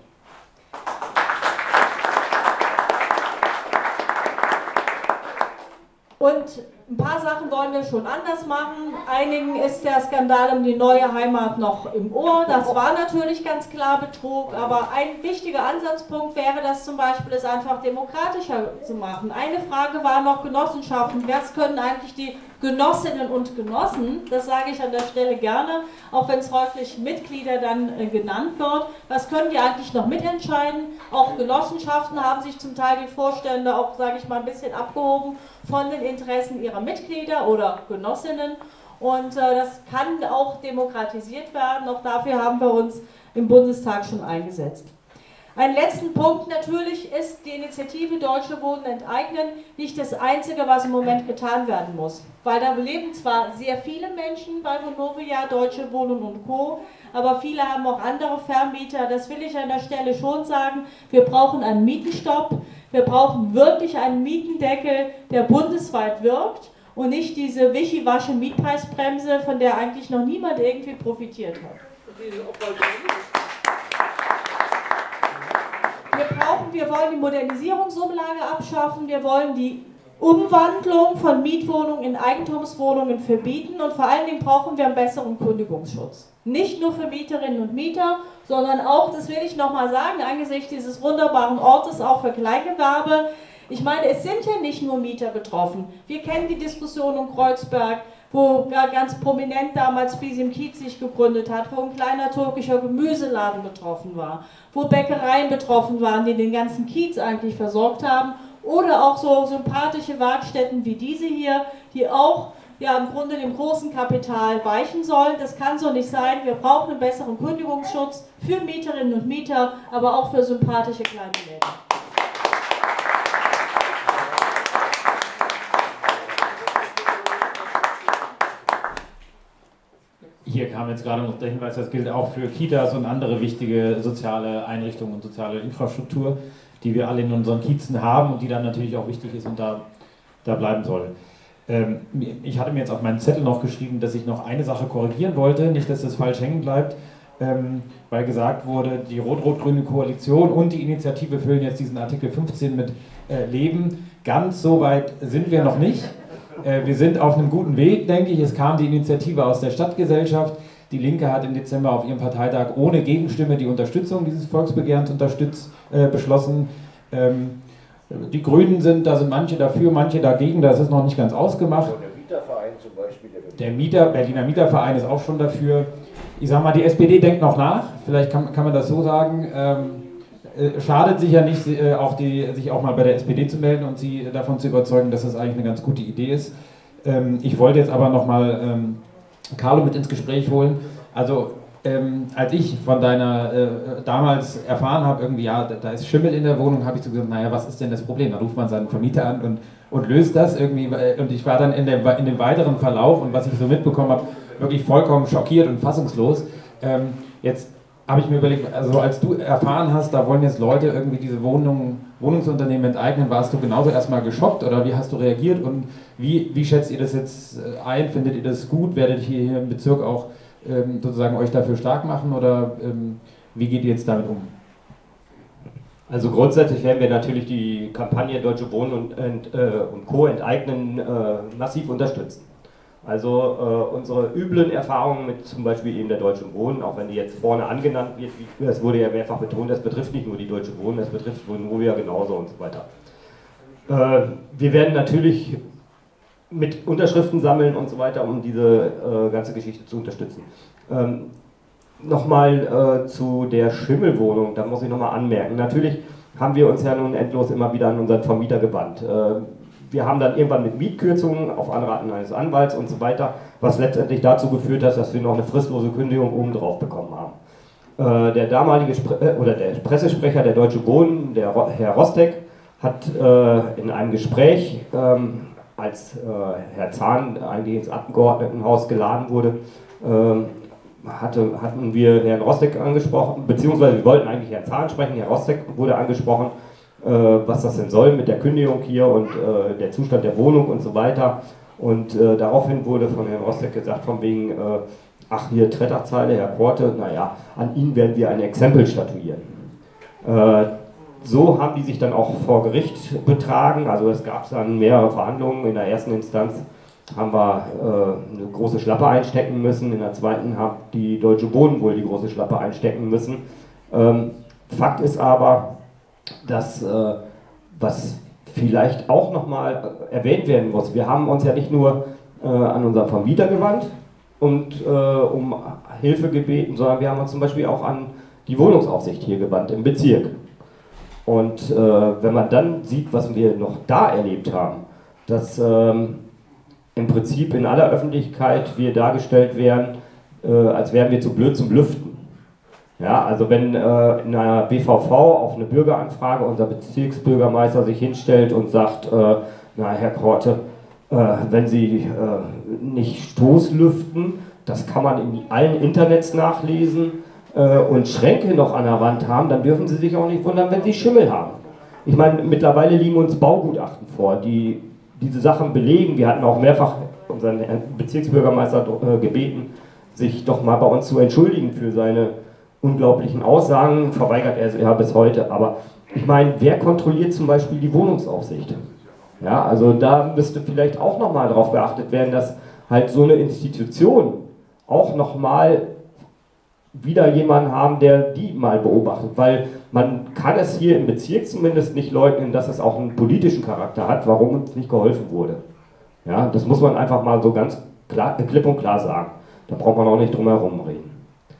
Und Ein paar Sachen wollen wir schon anders machen. Einigen ist der Skandal um die neue Heimat noch im Ohr. Das war natürlich ganz klar Betrug, aber ein wichtiger Ansatzpunkt wäre das zum Beispiel, es einfach demokratischer zu machen. Eine Frage war noch Genossenschaften. Was können eigentlich die Genossinnen und Genossen, das sage ich an der Stelle gerne, auch wenn es häufig Mitglieder dann äh, genannt wird, was können die eigentlich noch mitentscheiden? Auch Genossenschaften haben sich zum Teil die Vorstände auch, sage ich mal, ein bisschen abgehoben von den Interessen ihrer Mitglieder oder Genossinnen und äh, das kann auch demokratisiert werden, auch dafür haben wir uns im Bundestag schon eingesetzt. Ein letzten Punkt natürlich ist die Initiative Deutsche Wohnen enteignen nicht das Einzige, was im Moment getan werden muss. Weil da leben zwar sehr viele Menschen bei Vonovia, Deutsche Wohnen und Co., aber viele haben auch andere Vermieter. Das will ich an der Stelle schon sagen. Wir brauchen einen Mietenstopp. Wir brauchen wirklich einen Mietendeckel, der bundesweit wirkt und nicht diese wischiwasche Mietpreisbremse, von der eigentlich noch niemand irgendwie profitiert hat. Wir brauchen, wir wollen die Modernisierungsumlage abschaffen, wir wollen die Umwandlung von Mietwohnungen in Eigentumswohnungen verbieten und vor allen Dingen brauchen wir einen besseren Kündigungsschutz. Nicht nur für Mieterinnen und Mieter, sondern auch, das will ich nochmal sagen, angesichts dieses wunderbaren Ortes auch für Kleingewerbe. Ich meine, es sind ja nicht nur Mieter betroffen. Wir kennen die Diskussion um Kreuzberg, wo ganz prominent damals Bizim Kiez sich gegründet hat, wo ein kleiner türkischer Gemüseladen betroffen war, wo Bäckereien betroffen waren, die den ganzen Kiez eigentlich versorgt haben, oder auch so sympathische Werkstätten wie diese hier, die auch ja, im Grunde dem großen Kapital weichen sollen. Das kann so nicht sein. Wir brauchen einen besseren Kündigungsschutz für Mieterinnen und Mieter, aber auch für sympathische kleine Läden. Hier kam jetzt gerade noch der Hinweis, das gilt auch für Kitas und andere wichtige soziale Einrichtungen und soziale Infrastruktur, die wir alle in unseren Kiezen haben und die dann natürlich auch wichtig ist und da, da bleiben soll. Ähm, ich hatte mir jetzt auf meinen Zettel noch geschrieben, dass ich noch eine Sache korrigieren wollte, nicht, dass das falsch hängen bleibt, ähm, weil gesagt wurde, die rot-rot-grüne Koalition und die Initiative füllen jetzt diesen Artikel fünfzehn mit äh, Leben. Ganz so weit sind wir noch nicht. Wir sind auf einem guten Weg, denke ich. Es kam die Initiative aus der Stadtgesellschaft. Die Linke hat im Dezember auf ihrem Parteitag ohne Gegenstimme die Unterstützung dieses Volksbegehrens unterstützt, äh, beschlossen. Ähm, die Grünen sind, da sind manche dafür, manche dagegen. Das ist noch nicht ganz ausgemacht. Der Mieterverein zum Beispiel. Der Mieter, Berliner Mieterverein ist auch schon dafür. Ich sage mal, die S P D denkt noch nach. Vielleicht kann, kann man das so sagen. Ähm, Schadet sicher nicht, auch die, sich auch mal bei der S P D zu melden und sie davon zu überzeugen, dass das eigentlich eine ganz gute Idee ist. Ich wollte jetzt aber nochmal Carlo mit ins Gespräch holen. Also als ich von deiner damals erfahren habe, irgendwie, ja, da ist Schimmel in der Wohnung, habe ich so gesagt, naja, was ist denn das Problem? Da ruft man seinen Vermieter an und, und löst das irgendwie. Und ich war dann in, der, in dem weiteren Verlauf und was ich so mitbekommen habe, wirklich vollkommen schockiert und fassungslos. Jetzt habe ich mir überlegt, also als du erfahren hast, da wollen jetzt Leute irgendwie diese Wohnungen, Wohnungsunternehmen enteignen, warst du genauso erstmal geschockt oder wie hast du reagiert und wie, wie schätzt ihr das jetzt ein? Findet ihr das gut? Werdet ihr hier im Bezirk auch ähm, sozusagen euch dafür stark machen oder ähm, wie geht ihr jetzt damit um? Also grundsätzlich werden wir natürlich die Kampagne Deutsche Wohnen und, und, äh, und Co. enteignen äh, massiv unterstützen. Also äh, unsere üblen Erfahrungen mit zum Beispiel eben der Deutschen Wohnen, auch wenn die jetzt vorne angenannt wird, wie, das wurde ja mehrfach betont, das betrifft nicht nur die Deutsche Wohnen, das betrifft Vonovia genauso und so weiter. Äh, wir werden natürlich mit Unterschriften sammeln und so weiter, um diese äh, ganze Geschichte zu unterstützen. Ähm, nochmal äh, zu der Schimmelwohnung, da muss ich nochmal anmerken, natürlich haben wir uns ja nun endlos immer wieder an unseren Vermieter gewandt. Äh, Wir haben dann irgendwann mit Mietkürzungen auf Anraten eines Anwalts und so weiter, was letztendlich dazu geführt hat, dass wir noch eine fristlose Kündigung obendrauf bekommen haben. Äh, der damalige Spre oder der Pressesprecher der Deutsche Wohnen, der Herr Rostek, hat äh, in einem Gespräch, ähm, als äh, Herr Zahn eigentlich ins Abgeordnetenhaus geladen wurde, äh, hatte, hatten wir Herrn Rostek angesprochen, beziehungsweise wir wollten eigentlich Herrn Zahn sprechen, Herr Rostek wurde angesprochen, was das denn soll mit der Kündigung hier und äh, der Zustand der Wohnung und so weiter. Und äh, daraufhin wurde von Herrn Rostek gesagt, von wegen, äh, ach hier Trettachzeile, Herr Korte, naja, an Ihnen werden wir ein Exempel statuieren. Äh, so haben die sich dann auch vor Gericht betragen, also es gab dann mehrere Verhandlungen in der ersten Instanz haben wir äh, eine große Schlappe einstecken müssen, in der zweiten hat die Deutsche Wohnen wohl die große Schlappe einstecken müssen. Ähm, Fakt ist aber, dass, äh, was vielleicht auch nochmal erwähnt werden muss, wir haben uns ja nicht nur äh, an unseren Vermieter gewandt und äh, um Hilfe gebeten, sondern wir haben uns zum Beispiel auch an die Wohnungsaufsicht hier gewandt im Bezirk. Und äh, wenn man dann sieht, was wir noch da erlebt haben, dass ähm, im Prinzip in aller Öffentlichkeit wir dargestellt werden, äh, als wären wir zu blöd zum Lüften. Ja, also wenn äh, in einer B V V auf eine Bürgeranfrage unser Bezirksbürgermeister sich hinstellt und sagt, äh, na Herr Korte, äh, wenn Sie äh, nicht Stoßlüften, das kann man in allen Internets nachlesen, äh, und Schränke noch an der Wand haben, dann dürfen Sie sich auch nicht wundern, wenn Sie Schimmel haben. Ich meine, mittlerweile liegen uns Baugutachten vor, die diese Sachen belegen. Wir hatten auch mehrfach unseren Bezirksbürgermeister äh, gebeten, sich doch mal bei uns zu entschuldigen für seine unglaublichen Aussagen, verweigert er ja bis heute. Aber ich meine, wer kontrolliert zum Beispiel die Wohnungsaufsicht? Ja, also da müsste vielleicht auch nochmal darauf geachtet werden, dass halt so eine Institution auch nochmal wieder jemanden haben, der die mal beobachtet, weil man kann es hier im Bezirk zumindest nicht leugnen, dass es auch einen politischen Charakter hat, warum uns nicht geholfen wurde. Ja, das muss man einfach mal so ganz klar, klipp und klar sagen. Da braucht man auch nicht drum herum reden.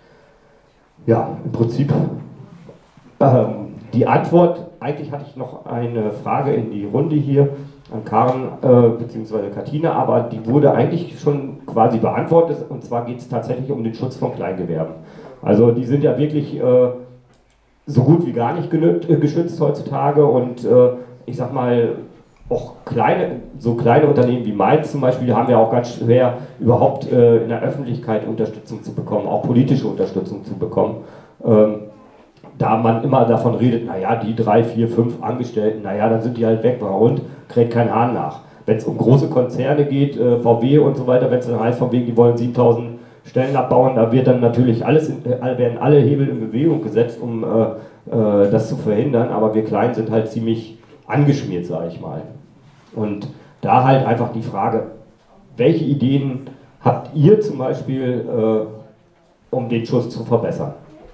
Ja, im Prinzip ähm, die Antwort, eigentlich hatte ich noch eine Frage in die Runde hier an Karen äh, bzw. Katina, aber die wurde eigentlich schon quasi beantwortet, und zwar geht es tatsächlich um den Schutz von Kleingewerben. Also die sind ja wirklich äh, so gut wie gar nicht genügt, äh, geschützt heutzutage, und äh, ich sag mal, auch kleine, so kleine Unternehmen wie meins zum Beispiel, haben ja auch ganz schwer, überhaupt äh, in der Öffentlichkeit Unterstützung zu bekommen, auch politische Unterstützung zu bekommen. Ähm, da man immer davon redet, naja, die drei, vier, fünf Angestellten, naja, dann sind die halt weg, und kräht kein Hahn nach. Wenn es um große Konzerne geht, äh, V W und so weiter, wenn es dann heißt, von wegen, die wollen siebentausend Stellen abbauen, da wird dann natürlich alles, in, äh, werden alle Hebel in Bewegung gesetzt, um äh, äh, das zu verhindern, aber wir Kleinen sind halt ziemlich angeschmiert, sage ich mal. Und da halt einfach die Frage, welche Ideen habt ihr zum Beispiel, äh, um den Schuss zu verbessern?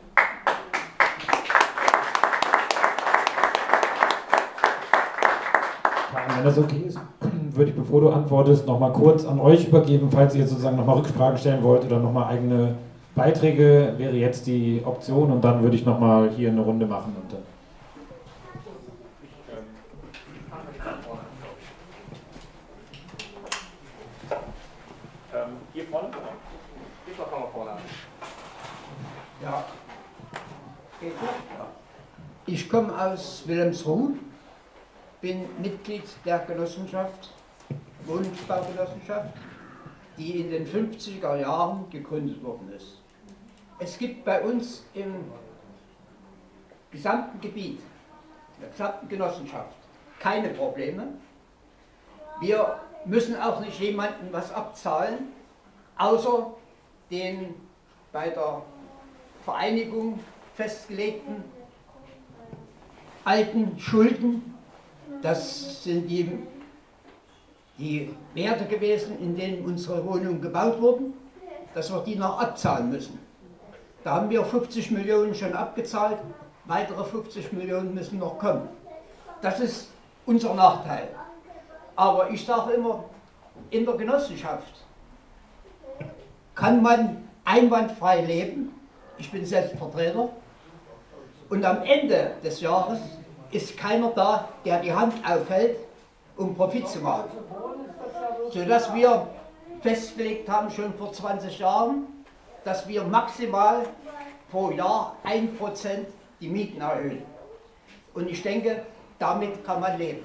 Wenn das okay ist, würde ich, bevor du antwortest, nochmal kurz an euch übergeben, falls ihr sozusagen nochmal Rückfragen stellen wollt oder nochmal eigene Beiträge, wäre jetzt die Option, und dann würde ich nochmal hier eine Runde machen. Und dann Hier vorne? Hier fangen wir vorne an. Ja. Ich komme aus Wilhelmsruh, bin Mitglied der Genossenschaft, Wohnungsbaugenossenschaft, die in den fünfziger Jahren gegründet worden ist. Es gibt bei uns im gesamten Gebiet, in der gesamten Genossenschaft, keine Probleme. Wir müssen auch nicht jemandem was abzahlen, außer den bei der Vereinigung festgelegten alten Schulden. Das sind die, die Werte gewesen, in denen unsere Wohnungen gebaut wurden, dass wir die noch abzahlen müssen. Da haben wir fünfzig Millionen schon abgezahlt, weitere fünfzig Millionen müssen noch kommen. Das ist unser Nachteil. Aber ich sage immer, in der Genossenschaft kann man einwandfrei leben. Ich bin selbst Vertreter. Und am Ende des Jahres ist keiner da, der die Hand aufhält, um Profit zu machen. Sodass wir festgelegt haben, schon vor zwanzig Jahren, dass wir maximal pro Jahr ein Prozent die Mieten erhöhen. Und ich denke, damit kann man leben.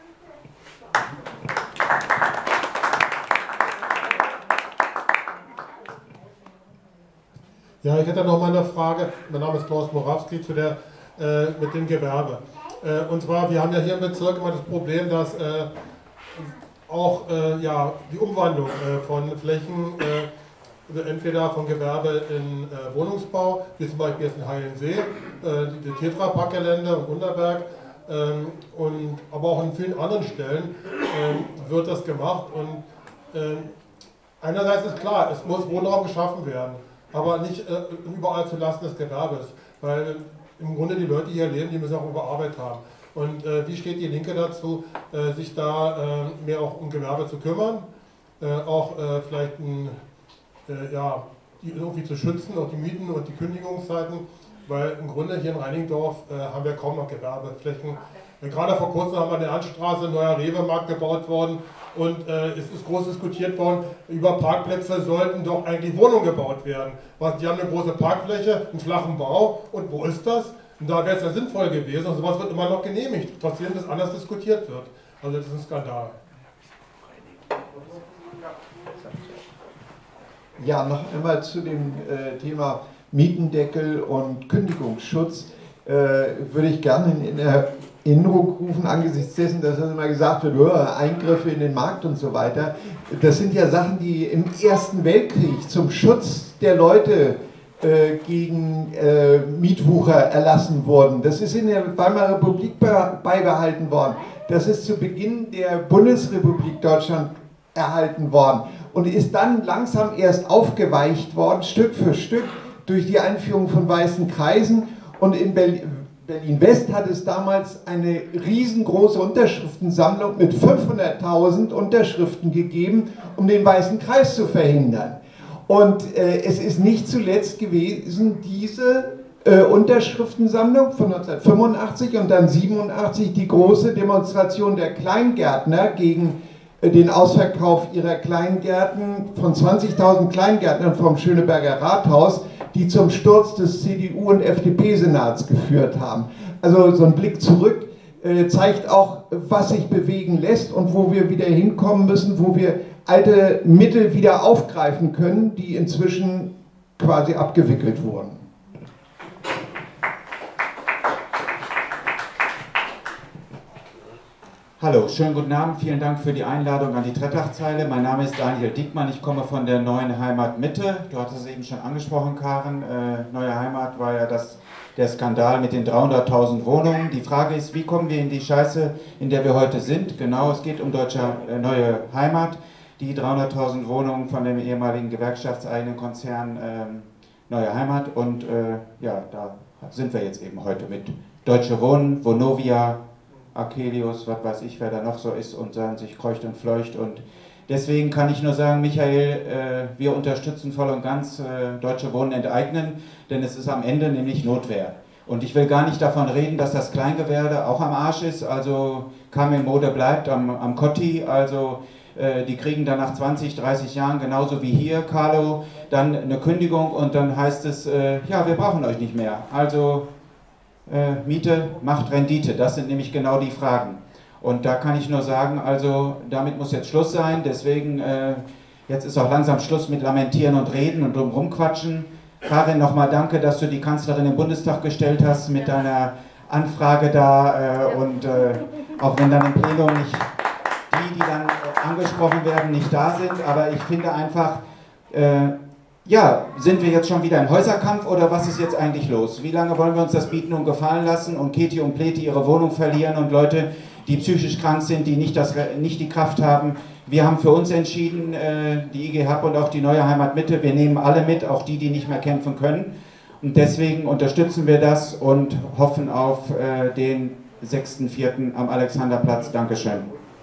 Ja, ich hätte noch mal eine Frage. Mein Name ist Klaus Morawski, zu der, äh, mit dem Gewerbe. Äh, und zwar, wir haben ja hier im Bezirk immer das Problem, dass äh, auch äh, ja, die Umwandlung äh, von Flächen, äh, also entweder von Gewerbe in äh, Wohnungsbau, wie zum Beispiel jetzt in Heilensee, äh, die, die Tetra-Pak-Gelände und Unterberg, ähm, und, aber auch in vielen anderen Stellen äh, wird das gemacht. Und Ähm, einerseits ist klar, es muss Wohnraum geschaffen werden, aber nicht äh, überall zulasten des Gewerbes, weil im Grunde die Leute, die hier leben, die müssen auch über Arbeit haben. Und äh, wie steht die Linke dazu, äh, sich da äh, mehr auch um Gewerbe zu kümmern, äh, auch äh, vielleicht ein, äh, ja, die irgendwie zu schützen, auch die Mieten und die Kündigungszeiten, weil im Grunde hier in Reinigendorf äh, haben wir kaum noch Gewerbeflächen. Äh, gerade vor kurzem haben wir an der Anstraße ein neuer Rewe-Markt gebaut worden und äh, es ist groß diskutiert worden, über Parkplätze sollten doch eigentlich Wohnungen gebaut werden. Was, die haben eine große Parkfläche, einen flachen Bau und wo ist das? Und da wäre es ja sinnvoll gewesen und sowas wird immer noch genehmigt, trotzdem das anders diskutiert wird. Also das ist ein Skandal. Ja, noch einmal zu dem äh, Thema Mietendeckel und Kündigungsschutz äh, würde ich gerne in Erinnerung rufen, angesichts dessen, dass das immer gesagt wird, oh, Eingriffe in den Markt und so weiter. Das sind ja Sachen, die im Ersten Weltkrieg zum Schutz der Leute äh, gegen äh, Mietwucher erlassen wurden. Das ist in der Weimarer Republik beibehalten worden. Das ist zu Beginn der Bundesrepublik Deutschland erhalten worden und ist dann langsam erst aufgeweicht worden, Stück für Stück, durch die Einführung von weißen Kreisen. Und in Berlin-West hat es damals eine riesengroße Unterschriftensammlung mit fünfhunderttausend Unterschriften gegeben, um den weißen Kreis zu verhindern. Und äh, es ist nicht zuletzt gewesen, diese äh, Unterschriftensammlung von neunzehnhundertfünfundachtzig und dann siebenundachtzig die große Demonstration der Kleingärtner gegen den Ausverkauf ihrer Kleingärten von zwanzigtausend Kleingärtnern vom Schöneberger Rathaus, die zum Sturz des C D U- und F D P-Senats geführt haben. Also so ein Blick zurück äh, zeigt auch, was sich bewegen lässt und wo wir wieder hinkommen müssen, wo wir alte Mittel wieder aufgreifen können, die inzwischen quasi abgewickelt wurden. Hallo, schönen guten Abend, vielen Dank für die Einladung an die Trettach-Zeile. Mein Name ist Daniel Diekmann, ich komme von der Neuen Heimat Mitte. Du hattest es eben schon angesprochen, Karen. Äh, Neue Heimat war ja das, der Skandal mit den dreihunderttausend Wohnungen. Die Frage ist, wie kommen wir in die Scheiße, in der wir heute sind? Genau, es geht um Deutsche äh, Neue Heimat, die dreihunderttausend Wohnungen von dem ehemaligen gewerkschaftseigenen Konzern äh, Neue Heimat. Und äh, ja, da sind wir jetzt eben heute mit Deutsche Wohnen, Vonovia, Akelius, was weiß ich, wer da noch so ist und dann sich kreucht und fleucht. Und deswegen kann ich nur sagen, Michael, äh, wir unterstützen voll und ganz äh, Deutsche Wohnen enteignen, denn es ist am Ende nämlich Notwehr. Und ich will gar nicht davon reden, dass das Kleingewerbe auch am Arsch ist, also Kamil Mode bleibt am, am Kotti, also äh, die kriegen dann nach zwanzig, dreißig Jahren, genauso wie hier, Carlo, dann eine Kündigung und dann heißt es, äh, ja, wir brauchen euch nicht mehr. Also Äh, Miete macht Rendite, das sind nämlich genau die Fragen. Und da kann ich nur sagen, also damit muss jetzt Schluss sein, deswegen äh, jetzt ist auch langsam Schluss mit Lamentieren und Reden und drumherum quatschen. Karin, nochmal danke, dass du die Kanzlerin im Bundestag gestellt hast mit deiner Anfrage da äh, und äh, auch wenn dann im Plenum nicht die, die dann äh, angesprochen werden, nicht da sind, aber ich finde einfach, äh, ja, sind wir jetzt schon wieder im Häuserkampf oder was ist jetzt eigentlich los? Wie lange wollen wir uns das bieten und gefallen lassen und Keti und Pleti ihre Wohnung verlieren und Leute, die psychisch krank sind, die nicht, das, nicht die Kraft haben? Wir haben für uns entschieden, äh, die I G H und auch die Neue Heimat Mitte, wir nehmen alle mit, auch die, die nicht mehr kämpfen können. Und deswegen unterstützen wir das und hoffen auf äh, den sechsten vierten am Alexanderplatz. Dankeschön.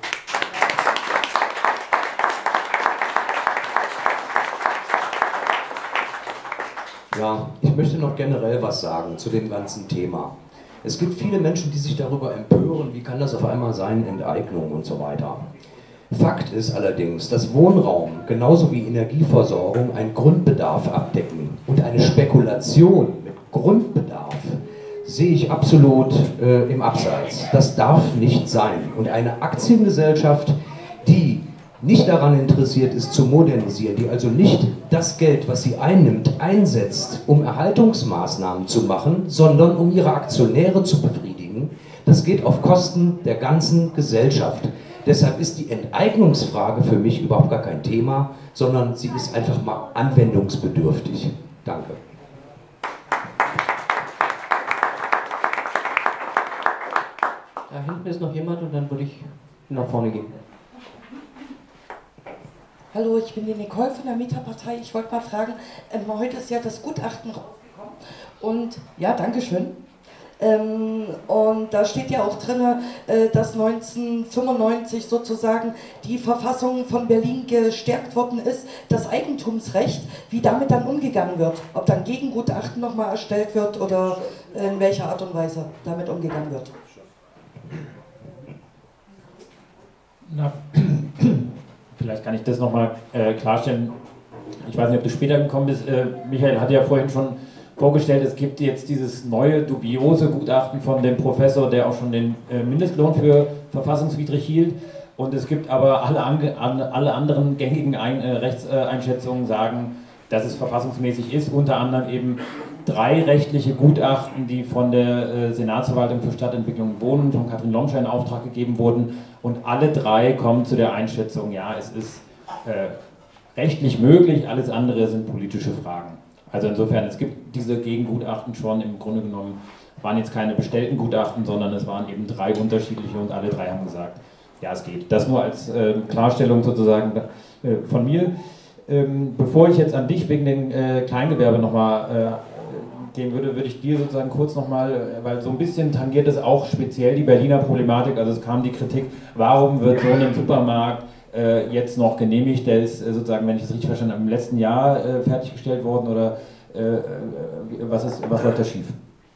Ja, ich möchte noch generell was sagen zu dem ganzen Thema. Es gibt viele Menschen, die sich darüber empören, wie kann das auf einmal sein, Enteignung und so weiter. Fakt ist allerdings, dass Wohnraum genauso wie Energieversorgung einen Grundbedarf abdecken und eine Spekulation mit Grundbedarf sehe ich absolut äh, im Abseits. Das darf nicht sein. Und eine Aktiengesellschaft, die nicht daran interessiert ist, zu modernisieren, die also nicht das Geld, was sie einnimmt, einsetzt, um Erhaltungsmaßnahmen zu machen, sondern um ihre Aktionäre zu befriedigen, das geht auf Kosten der ganzen Gesellschaft. Deshalb ist die Enteignungsfrage für mich überhaupt gar kein Thema, sondern sie ist einfach mal anwendungsbedürftig. Danke. Da hinten ist noch jemand und dann würde ich nach vorne gehen. Hallo, ich bin die Nicole von der Mieterpartei. Ich wollte mal fragen, ähm, heute ist ja das Gutachten rausgekommen und ja, Dankeschön. Ähm, und da steht ja auch drin, äh, dass neunzehnhundertfünfundneunzig sozusagen die Verfassung von Berlin gestärkt worden ist, das Eigentumsrecht, wie damit dann umgegangen wird. Ob dann Gegengutachten nochmal erstellt wird oder in welcher Art und Weise damit umgegangen wird. Na, vielleicht kann ich das nochmal äh, klarstellen. Ich weiß nicht, ob du später gekommen bist. Äh, Michael hat ja vorhin schon vorgestellt, es gibt jetzt dieses neue, dubiose Gutachten von dem Professor, der auch schon den äh, Mindestlohn für verfassungswidrig hielt. Und es gibt aber alle, ange, an, alle anderen gängigen Ein, äh, Rechtseinschätzungen sagen, dass es verfassungsmäßig ist. Unter anderem eben drei rechtliche Gutachten, die von der äh, Senatsverwaltung für Stadtentwicklung und Wohnen, von Katrin Lomscher in Auftrag gegeben wurden. Und alle drei kommen zu der Einschätzung, ja, es ist äh, rechtlich möglich, alles andere sind politische Fragen. Also insofern, es gibt diese Gegengutachten schon, im Grunde genommen waren jetzt keine bestellten Gutachten, sondern es waren eben drei unterschiedliche und alle drei haben gesagt, ja, es geht. Das nur als äh, Klarstellung sozusagen äh, von mir. Ähm, bevor ich jetzt an dich wegen dem äh, Kleingewerbe nochmal äh, gehen würde, würde ich dir sozusagen kurz nochmal, weil so ein bisschen tangiert es auch speziell die Berliner Problematik, also es kam die Kritik, warum wird so ein Supermarkt äh, jetzt noch genehmigt, der ist äh, sozusagen, wenn ich das richtig verstanden habe, im letzten Jahr äh, fertiggestellt worden oder äh, was, ist, was läuft da schief?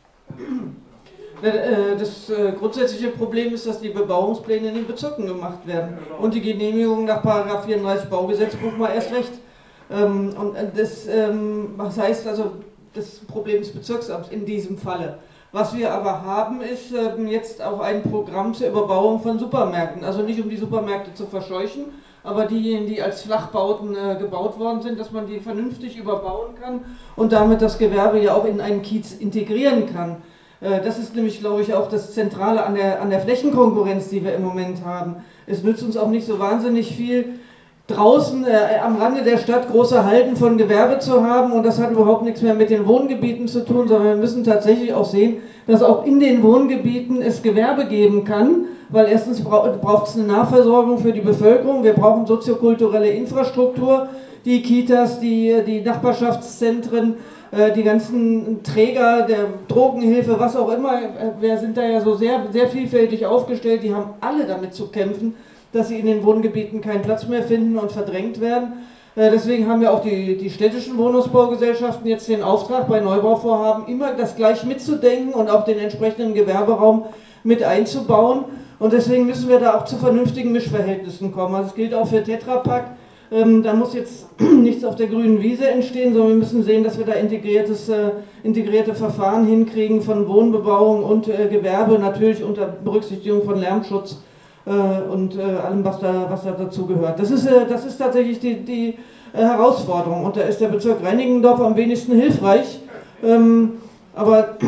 Das grundsätzliche Problem ist, dass die Bebauungspläne in den Bezirken gemacht werden und die Genehmigung nach Paragraph vierunddreißig Baugesetzbuch mal erst recht. Und das, was heißt also, das Problem des Bezirksamts in diesem Falle. Was wir aber haben, ist jetzt auch ein Programm zur Überbauung von Supermärkten. Also nicht um die Supermärkte zu verscheuchen, aber diejenigen, die als Flachbauten gebaut worden sind, dass man die vernünftig überbauen kann und damit das Gewerbe ja auch in einen Kiez integrieren kann. Das ist nämlich, glaube ich, auch das Zentrale an der, an der Flächenkonkurrenz, die wir im Moment haben. Es nützt uns auch nicht so wahnsinnig viel, draußen äh, am Rande der Stadt große Halden von Gewerbe zu haben und das hat überhaupt nichts mehr mit den Wohngebieten zu tun, sondern wir müssen tatsächlich auch sehen, dass auch in den Wohngebieten es Gewerbe geben kann, weil erstens bra braucht es eine Nahversorgung für die Bevölkerung, wir brauchen soziokulturelle Infrastruktur, die Kitas, die, die Nachbarschaftszentren, äh, die ganzen Träger der Drogenhilfe, was auch immer, äh, wir sind da ja so sehr, sehr vielfältig aufgestellt, die haben alle damit zu kämpfen, dass sie in den Wohngebieten keinen Platz mehr finden und verdrängt werden. Deswegen haben ja auch die, die städtischen Wohnungsbaugesellschaften jetzt den Auftrag, bei Neubauvorhaben immer das gleich mitzudenken und auch den entsprechenden Gewerberaum mit einzubauen. Und deswegen müssen wir da auch zu vernünftigen Mischverhältnissen kommen. Also das gilt auch für Tetra Pak. Ähm, da muss jetzt nichts auf der grünen Wiese entstehen, sondern wir müssen sehen, dass wir da integriertes, äh, integrierte Verfahren hinkriegen von Wohnbebauung und äh, Gewerbe, natürlich unter Berücksichtigung von Lärmschutz und äh, allem, was da, was da dazu gehört. Das ist, äh, das ist tatsächlich die, die äh, Herausforderung und da ist der Bezirk Reinickendorf am wenigsten hilfreich. Ähm, aber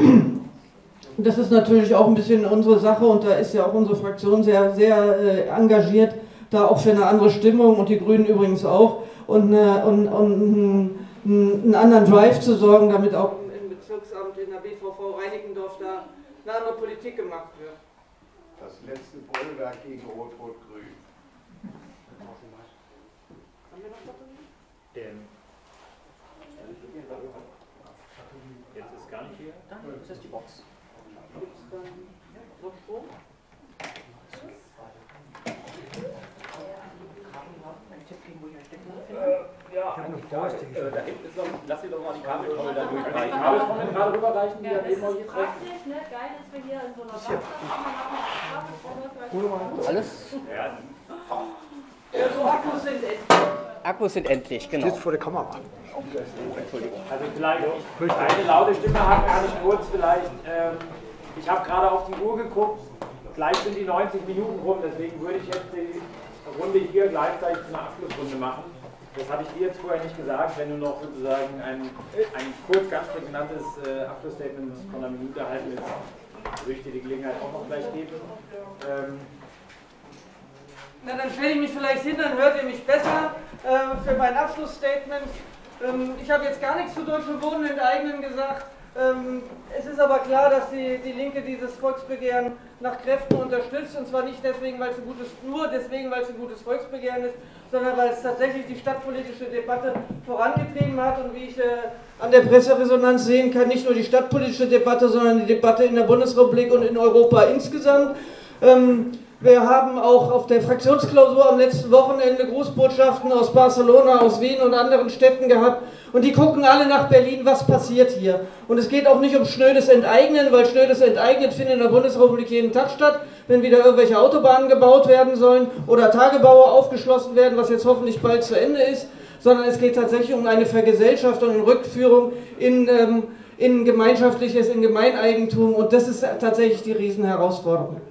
das ist natürlich auch ein bisschen unsere Sache und da ist ja auch unsere Fraktion sehr, sehr äh, engagiert, da auch für eine andere Stimmung und die Grünen übrigens auch und, äh, und, und einen, einen anderen Drive zu sorgen, damit auch im Bezirksamt in der B V V Reinickendorf da eine andere Politik gemacht wird. Das letzte Bollwerk gegen Rot-Rot-Grün. Jetzt ist gar nicht hier. Da, das ist die Box. Ja, eigentlich da, äh, da hinten ist noch, lass dir doch mal die Kabeltrommel da durchreichen. Die Kabeltrommel gerade rüberreichen, die ja, eben noch jetzt rechts. Praktisch, ne? Geil, dass wir hier in so einer Kabeltrommel. Alles? Ja. Ja, so Akkus sind endlich. Akkus sind endlich, genau. Jetzt vor der Kamera. Entschuldigung. Also vielleicht, eine laute Stimme hat gar nicht kurz vielleicht. Ähm, ich habe gerade auf die Uhr geguckt, gleich sind die neunzig Minuten rum, deswegen würde ich jetzt die Runde hier gleichzeitig zu einer Abschlussrunde machen. Das hatte ich dir jetzt vorher nicht gesagt, wenn du noch sozusagen ein, ein kurz, ganz prägnantes äh, Abschlussstatement von einer Minute halten willst, würde ich dir die Gelegenheit auch noch gleich geben. Ähm, Na, dann stelle ich mich vielleicht hin, dann hört ihr mich besser äh, für mein Abschlussstatement. Ähm, ich habe jetzt gar nichts zu Deutschem Wohnen enteignen gesagt. Ähm, es ist aber klar, dass die, die Linke dieses Volksbegehren nach Kräften unterstützt, und zwar nicht deswegen, weil es ein gutes, nur deswegen, weil es ein gutes Volksbegehren ist, sondern weil es tatsächlich die stadtpolitische Debatte vorangetrieben hat und wie ich äh, an der Presseresonanz sehen kann, nicht nur die stadtpolitische Debatte, sondern die Debatte in der Bundesrepublik und in Europa insgesamt. Ähm, wir haben auch auf der Fraktionsklausur am letzten Wochenende Grußbotschaften aus Barcelona, aus Wien und anderen Städten gehabt, und die gucken alle nach Berlin, was passiert hier. Und es geht auch nicht um schnödes Enteignen, weil schnödes Enteignen findet in der Bundesrepublik jeden Tag statt, wenn wieder irgendwelche Autobahnen gebaut werden sollen oder Tagebaue aufgeschlossen werden, was jetzt hoffentlich bald zu Ende ist, sondern es geht tatsächlich um eine Vergesellschaftung und Rückführung in, ähm, in gemeinschaftliches, in Gemeineigentum, und das ist tatsächlich die Riesenherausforderung.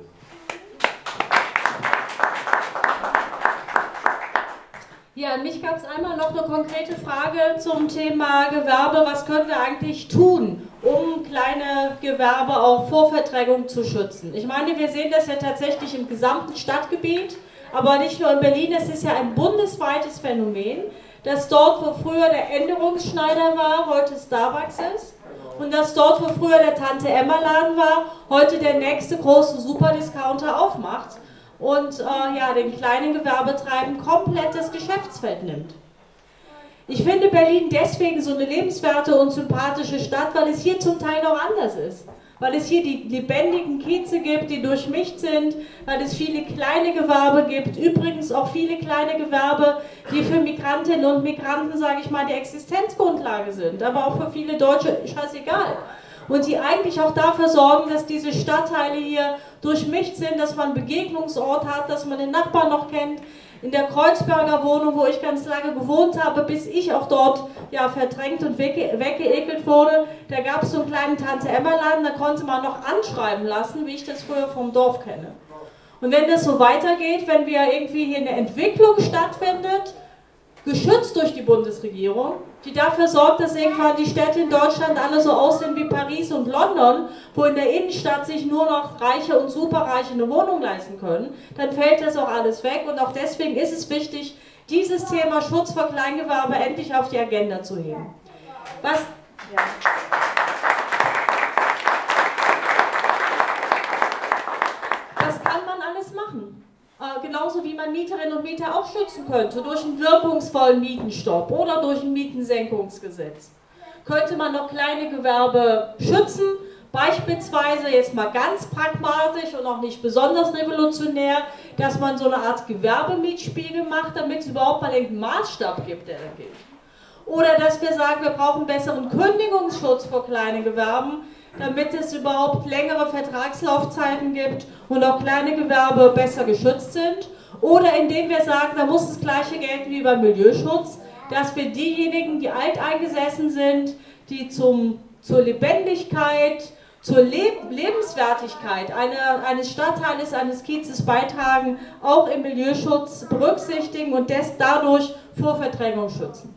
Ja, an mich gab es einmal noch eine konkrete Frage zum Thema Gewerbe. Was können wir eigentlich tun, um kleine Gewerbe auch vor Verdrängung zu schützen? Ich meine, wir sehen das ja tatsächlich im gesamten Stadtgebiet, aber nicht nur in Berlin. Es ist ja ein bundesweites Phänomen, dass dort, wo früher der Änderungsschneider war, heute Starbucks ist. Und dass dort, wo früher der Tante-Emma-Laden war, heute der nächste große Superdiscounter aufmacht und äh, ja, den kleinen Gewerbetreibenden komplett das Geschäftsfeld nimmt. Ich finde Berlin deswegen so eine lebenswerte und sympathische Stadt, weil es hier zum Teil noch anders ist. Weil es hier die lebendigen Kieze gibt, die durchmischt sind, weil es viele kleine Gewerbe gibt, übrigens auch viele kleine Gewerbe, die für Migrantinnen und Migranten, sage ich mal, die Existenzgrundlage sind, aber auch für viele Deutsche scheißegal. Und die eigentlich auch dafür sorgen, dass diese Stadtteile hier durchmischt sind, dass man einen Begegnungsort hat, dass man den Nachbarn noch kennt. In der Kreuzberger Wohnung, wo ich ganz lange gewohnt habe, bis ich auch dort ja, verdrängt und wegge weggeekelt wurde, da gab es so einen kleinen Tante-Emma-Laden, da konnte man noch anschreiben lassen, wie ich das früher vom Dorf kenne. Und wenn das so weitergeht, wenn wir irgendwie hier eine Entwicklung stattfindet, geschützt durch die Bundesregierung, die dafür sorgt, dass irgendwann die Städte in Deutschland alle so aussehen wie Paris und London, wo in der Innenstadt sich nur noch Reiche und Superreiche eine Wohnung leisten können, dann fällt das auch alles weg. Und auch deswegen ist es wichtig, dieses Thema Schutz vor Kleingewerbe endlich auf die Agenda zu heben. Was... Ja. Das kann man alles machen. Äh, genauso wie man Mieterinnen und Mieter auch schützen könnte, durch einen wirkungsvollen Mietenstopp oder durch ein Mietensenkungsgesetz. Könnte man noch kleine Gewerbe schützen, beispielsweise jetzt mal ganz pragmatisch und auch nicht besonders revolutionär, dass man so eine Art Gewerbemietspiegel macht, damit es überhaupt mal einen Maßstab gibt, der da gilt. Oder dass wir sagen, wir brauchen besseren Kündigungsschutz vor kleinen Gewerben, damit es überhaupt längere Vertragslaufzeiten gibt und auch kleine Gewerbe besser geschützt sind. Oder indem wir sagen, da muss das Gleiche gelten wie beim Milieuschutz, dass wir diejenigen, die alteingesessen sind, die zum, zur Lebendigkeit, zur Le Lebenswertigkeit eine, eines Stadtteiles, eines Kiezes beitragen, auch im Milieuschutz berücksichtigen und das dadurch vor Verdrängung schützen.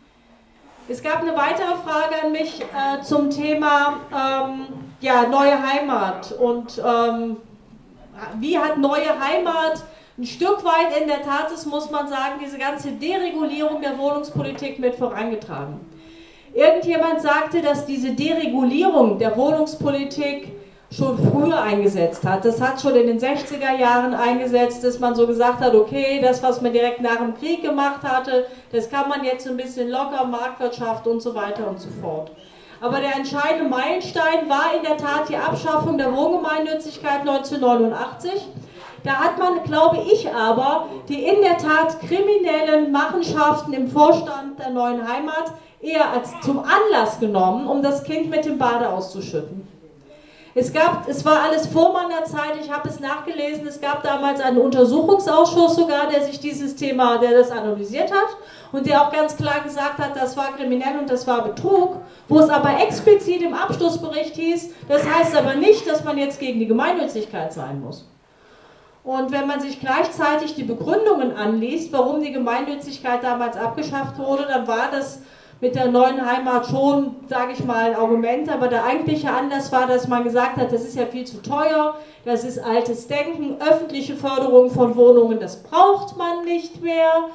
Es gab eine weitere Frage an mich äh, zum Thema ähm, ja, neue Heimat und ähm, wie hat neue Heimat ein Stück weit in der Tat, das muss man sagen, diese ganze Deregulierung der Wohnungspolitik mit vorangetragen. Irgendjemand sagte, dass diese Deregulierung der Wohnungspolitik schon früher eingesetzt hat. Das hat schon in den sechziger Jahren eingesetzt, dass man so gesagt hat, okay, das, was man direkt nach dem Krieg gemacht hatte, das kann man jetzt ein bisschen locker, Marktwirtschaft und so weiter und so fort. Aber der entscheidende Meilenstein war in der Tat die Abschaffung der Wohngemeinnützigkeit neunzehnhundertneunundachtzig. Da hat man, glaube ich aber, die in der Tat kriminellen Machenschaften im Vorstand der Neuen Heimat eher als zum Anlass genommen, um das Kind mit dem Bade auszuschütten. Es gab, es war alles vor meiner Zeit, ich habe es nachgelesen, es gab damals einen Untersuchungsausschuss sogar, der sich dieses Thema, der das analysiert hat und der auch ganz klar gesagt hat, das war kriminell und das war Betrug, wo es aber explizit im Abschlussbericht hieß, das heißt aber nicht, dass man jetzt gegen die Gemeinnützigkeit sein muss. Und wenn man sich gleichzeitig die Begründungen anliest, warum die Gemeinnützigkeit damals abgeschafft wurde, dann war das mit der Neuen Heimat schon, sage ich mal, ein Argument, aber der eigentliche Anlass war, dass man gesagt hat, das ist ja viel zu teuer, das ist altes Denken, öffentliche Förderung von Wohnungen, das braucht man nicht mehr.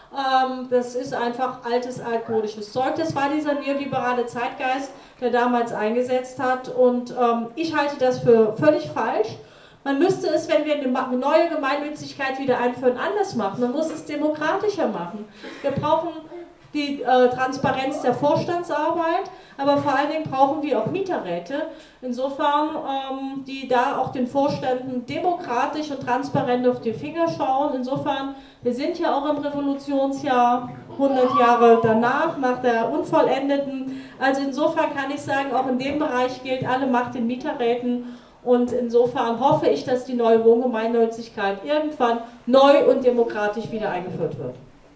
Ähm, das ist einfach altes, altmodisches Zeug. Das war dieser neoliberale Zeitgeist, der damals eingesetzt hat. Und ähm, ich halte das für völlig falsch. Man müsste es, wenn wir eine neue Gemeinnützigkeit wieder einführen, anders machen. Man muss es demokratischer machen. Wir brauchen die äh, Transparenz der Vorstandsarbeit, aber vor allen Dingen brauchen wir auch Mieterräte. Insofern, ähm, die da auch den Vorständen demokratisch und transparent auf die Finger schauen. Insofern, wir sind ja auch im Revolutionsjahr, hundert Jahre danach, nach der unvollendeten. Also insofern kann ich sagen, auch in dem Bereich gilt alle Macht den Mieterräten. Und insofern hoffe ich, dass die neue Wohngemeinnützigkeit irgendwann neu und demokratisch wieder eingeführt wird.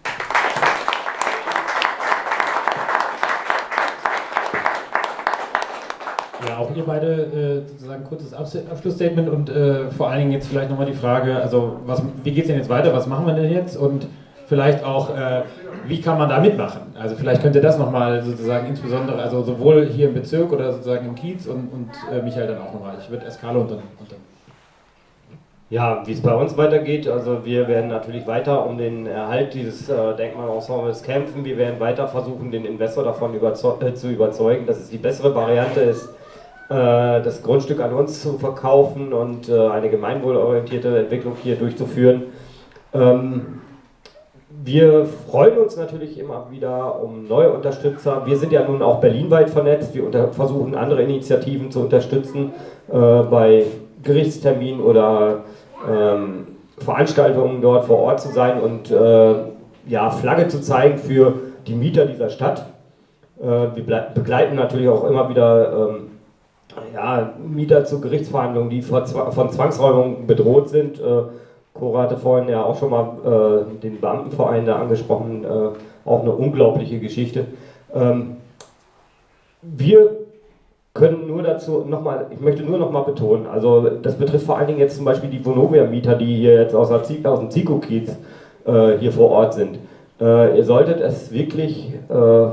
Ja, auch ihr beide äh, sozusagen kurzes Abschlussstatement und äh, vor allen Dingen jetzt vielleicht nochmal die Frage, also was, wie geht es denn jetzt weiter, was machen wir denn jetzt und vielleicht auch, äh, wie kann man da mitmachen? Also vielleicht könnt ihr das nochmal sozusagen insbesondere, also sowohl hier im Bezirk oder sozusagen im Kiez und, und äh, Michael dann auch nochmal. Ich würde erst Carlo und dann, und dann. Ja, wie es bei uns weitergeht, also wir werden natürlich weiter um den Erhalt dieses äh, Denkmalensembles kämpfen. Wir werden weiter versuchen, den Investor davon überzeug äh, zu überzeugen, dass es die bessere Variante ist, äh, das Grundstück an uns zu verkaufen und äh, eine gemeinwohlorientierte Entwicklung hier durchzuführen. Ähm, wir freuen uns natürlich immer wieder um neue Unterstützer. Wir sind ja nun auch berlinweit vernetzt. Wir unter versuchen, andere Initiativen zu unterstützen äh, bei Gerichtsterminen oder ähm, Veranstaltungen dort vor Ort zu sein und äh, ja, Flagge zu zeigen für die Mieter dieser Stadt. Äh, wir begleiten natürlich auch immer wieder ähm, ja, Mieter zu Gerichtsverhandlungen, die von, von Zwangsräumungen bedroht sind. Äh, Cora hatte vorhin ja auch schon mal äh, den Beamtenverein da angesprochen, äh, auch eine unglaubliche Geschichte. Ähm, wir können nur dazu nochmal, ich möchte nur nochmal betonen, also das betrifft vor allen Dingen jetzt zum Beispiel die Vonovia-Mieter, die hier jetzt aus, der, aus dem Zico-Kiez äh, hier vor Ort sind. Äh, ihr solltet es wirklich äh,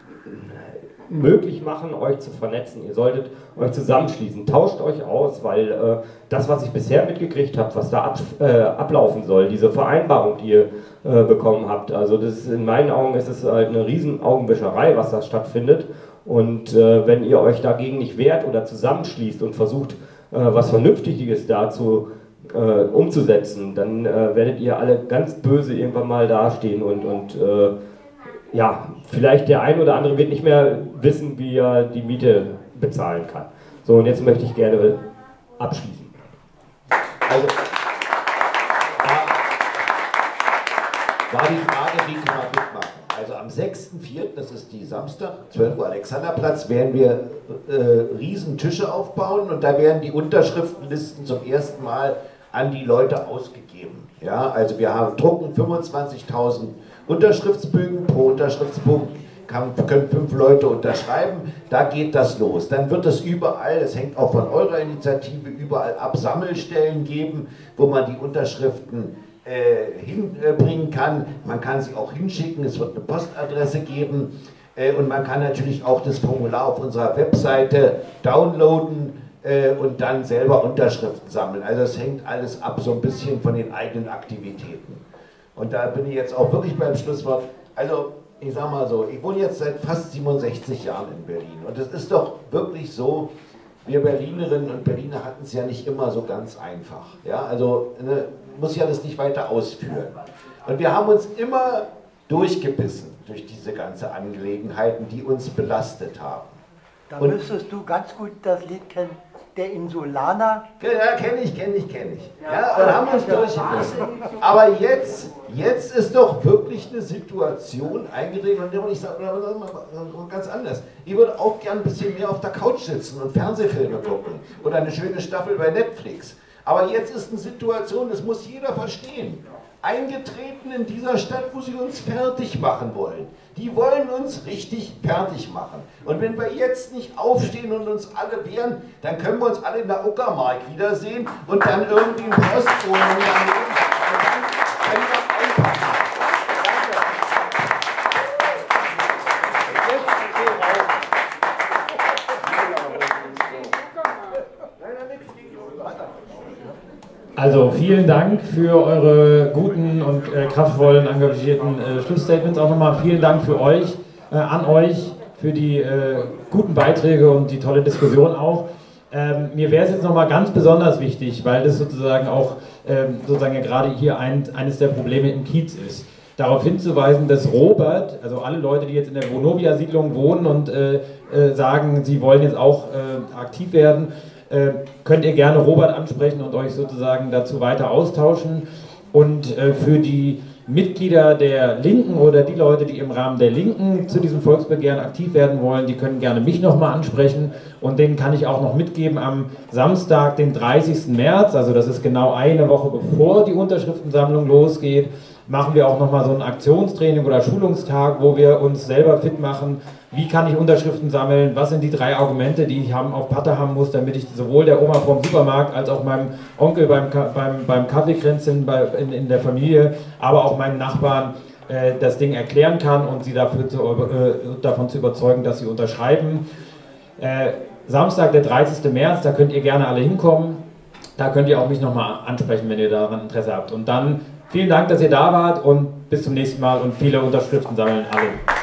möglich machen, euch zu vernetzen. Ihr solltet euch zusammenschließen, tauscht euch aus, weil äh, das, was ich bisher mitgekriegt habe, was da ab, äh, ablaufen soll, diese Vereinbarung, die ihr äh, bekommen habt, also das ist, in meinen Augen ist es halt eine riesen Augenwischerei, was da stattfindet. Und äh, wenn ihr euch dagegen nicht wehrt oder zusammenschließt und versucht, äh, was Vernünftiges dazu äh, umzusetzen, dann äh, werdet ihr alle ganz böse irgendwann mal dastehen und, und äh, ja, vielleicht der ein oder andere wird nicht mehr wissen, wie er die Miete bezahlen kann. So, und jetzt möchte ich gerne abschließen. Also, war die Frage, wie kann man mitmachen? Also am sechsten vierten, das ist die Samstag, zwölf Uhr Alexanderplatz, werden wir äh, riesen Tische aufbauen und da werden die Unterschriftenlisten zum ersten Mal an die Leute ausgegeben. Ja, also wir haben, drucken fünfundzwanzigtausend Unterschriftsbögen, pro Unterschriftspunkt kann, können fünf Leute unterschreiben, da geht das los. Dann wird es überall, es hängt auch von eurer Initiative, überall Absammelstellen geben, wo man die Unterschriften äh, hinbringen kann. Man kann sie auch hinschicken, es wird eine Postadresse geben äh, und man kann natürlich auch das Formular auf unserer Webseite downloaden äh, und dann selber Unterschriften sammeln. Also es hängt alles ab so ein bisschen von den eigenen Aktivitäten. Und da bin ich jetzt auch wirklich beim Schlusswort. Also, ich sag mal so, ich wohne jetzt seit fast siebenundsechzig Jahren in Berlin. Und es ist doch wirklich so, wir Berlinerinnen und Berliner hatten es ja nicht immer so ganz einfach. Ja, also, ne, muss ja das nicht weiter ausführen. Und wir haben uns immer durchgebissen durch diese ganze Angelegenheiten, die uns belastet haben. Da und müsstest du ganz gut das Lied kennen, der Insulaner. Ja, kenne ich, kenne ich, kenne ich. Ja, und haben uns durchgebissen. Aber jetzt, jetzt ist doch wirklich eine Situation eingetreten, und ich sage mal ganz anders. Ich würde auch gern ein bisschen mehr auf der Couch sitzen und Fernsehfilme gucken oder eine schöne Staffel bei Netflix. Aber jetzt ist eine Situation, das muss jeder verstehen, eingetreten in dieser Stadt, wo sie uns fertig machen wollen. Die wollen uns richtig fertig machen. Und wenn wir jetzt nicht aufstehen und uns alle wehren, dann können wir uns alle in der Uckermark wiedersehen und dann irgendwie ein Postwohnung daneben und dann können wir einpacken. Also vielen Dank für eure guten und äh, kraftvollen, engagierten äh, Schlussstatements. Auch nochmal vielen Dank für euch, äh, an euch, für die äh, guten Beiträge und die tolle Diskussion auch. Ähm, mir wäre es jetzt nochmal ganz besonders wichtig, weil das sozusagen auch ähm, sozusagen ja gerade hier ein, eines der Probleme im Kiez ist, darauf hinzuweisen, dass Robert, also alle Leute, die jetzt in der Vonovia-Siedlung wohnen und äh, äh, sagen, sie wollen jetzt auch äh, aktiv werden, äh, könnt ihr gerne Robert ansprechen und euch sozusagen dazu weiter austauschen. Und äh, für die Mitglieder der Linken oder die Leute, die im Rahmen der Linken zu diesem Volksbegehren aktiv werden wollen, die können gerne mich nochmal ansprechen und denen kann ich auch noch mitgeben am Samstag, den dreißigsten März, also das ist genau eine Woche bevor die Unterschriftensammlung losgeht, machen wir auch nochmal so ein Aktionstraining oder Schulungstag, wo wir uns selber fit machen. Wie kann ich Unterschriften sammeln? Was sind die drei Argumente, die ich haben, auf Patte haben muss, damit ich sowohl der Oma vom Supermarkt als auch meinem Onkel beim, beim, beim Kaffeekränzchen bei, in, in der Familie, aber auch meinen Nachbarn äh, das Ding erklären kann und sie dafür zu, äh, davon zu überzeugen, dass sie unterschreiben. Äh, Samstag, der dreißigste März, da könnt ihr gerne alle hinkommen. Da könnt ihr auch mich nochmal ansprechen, wenn ihr daran Interesse habt. Und dann vielen Dank, dass ihr da wart und bis zum nächsten Mal und viele Unterschriften sammeln alle.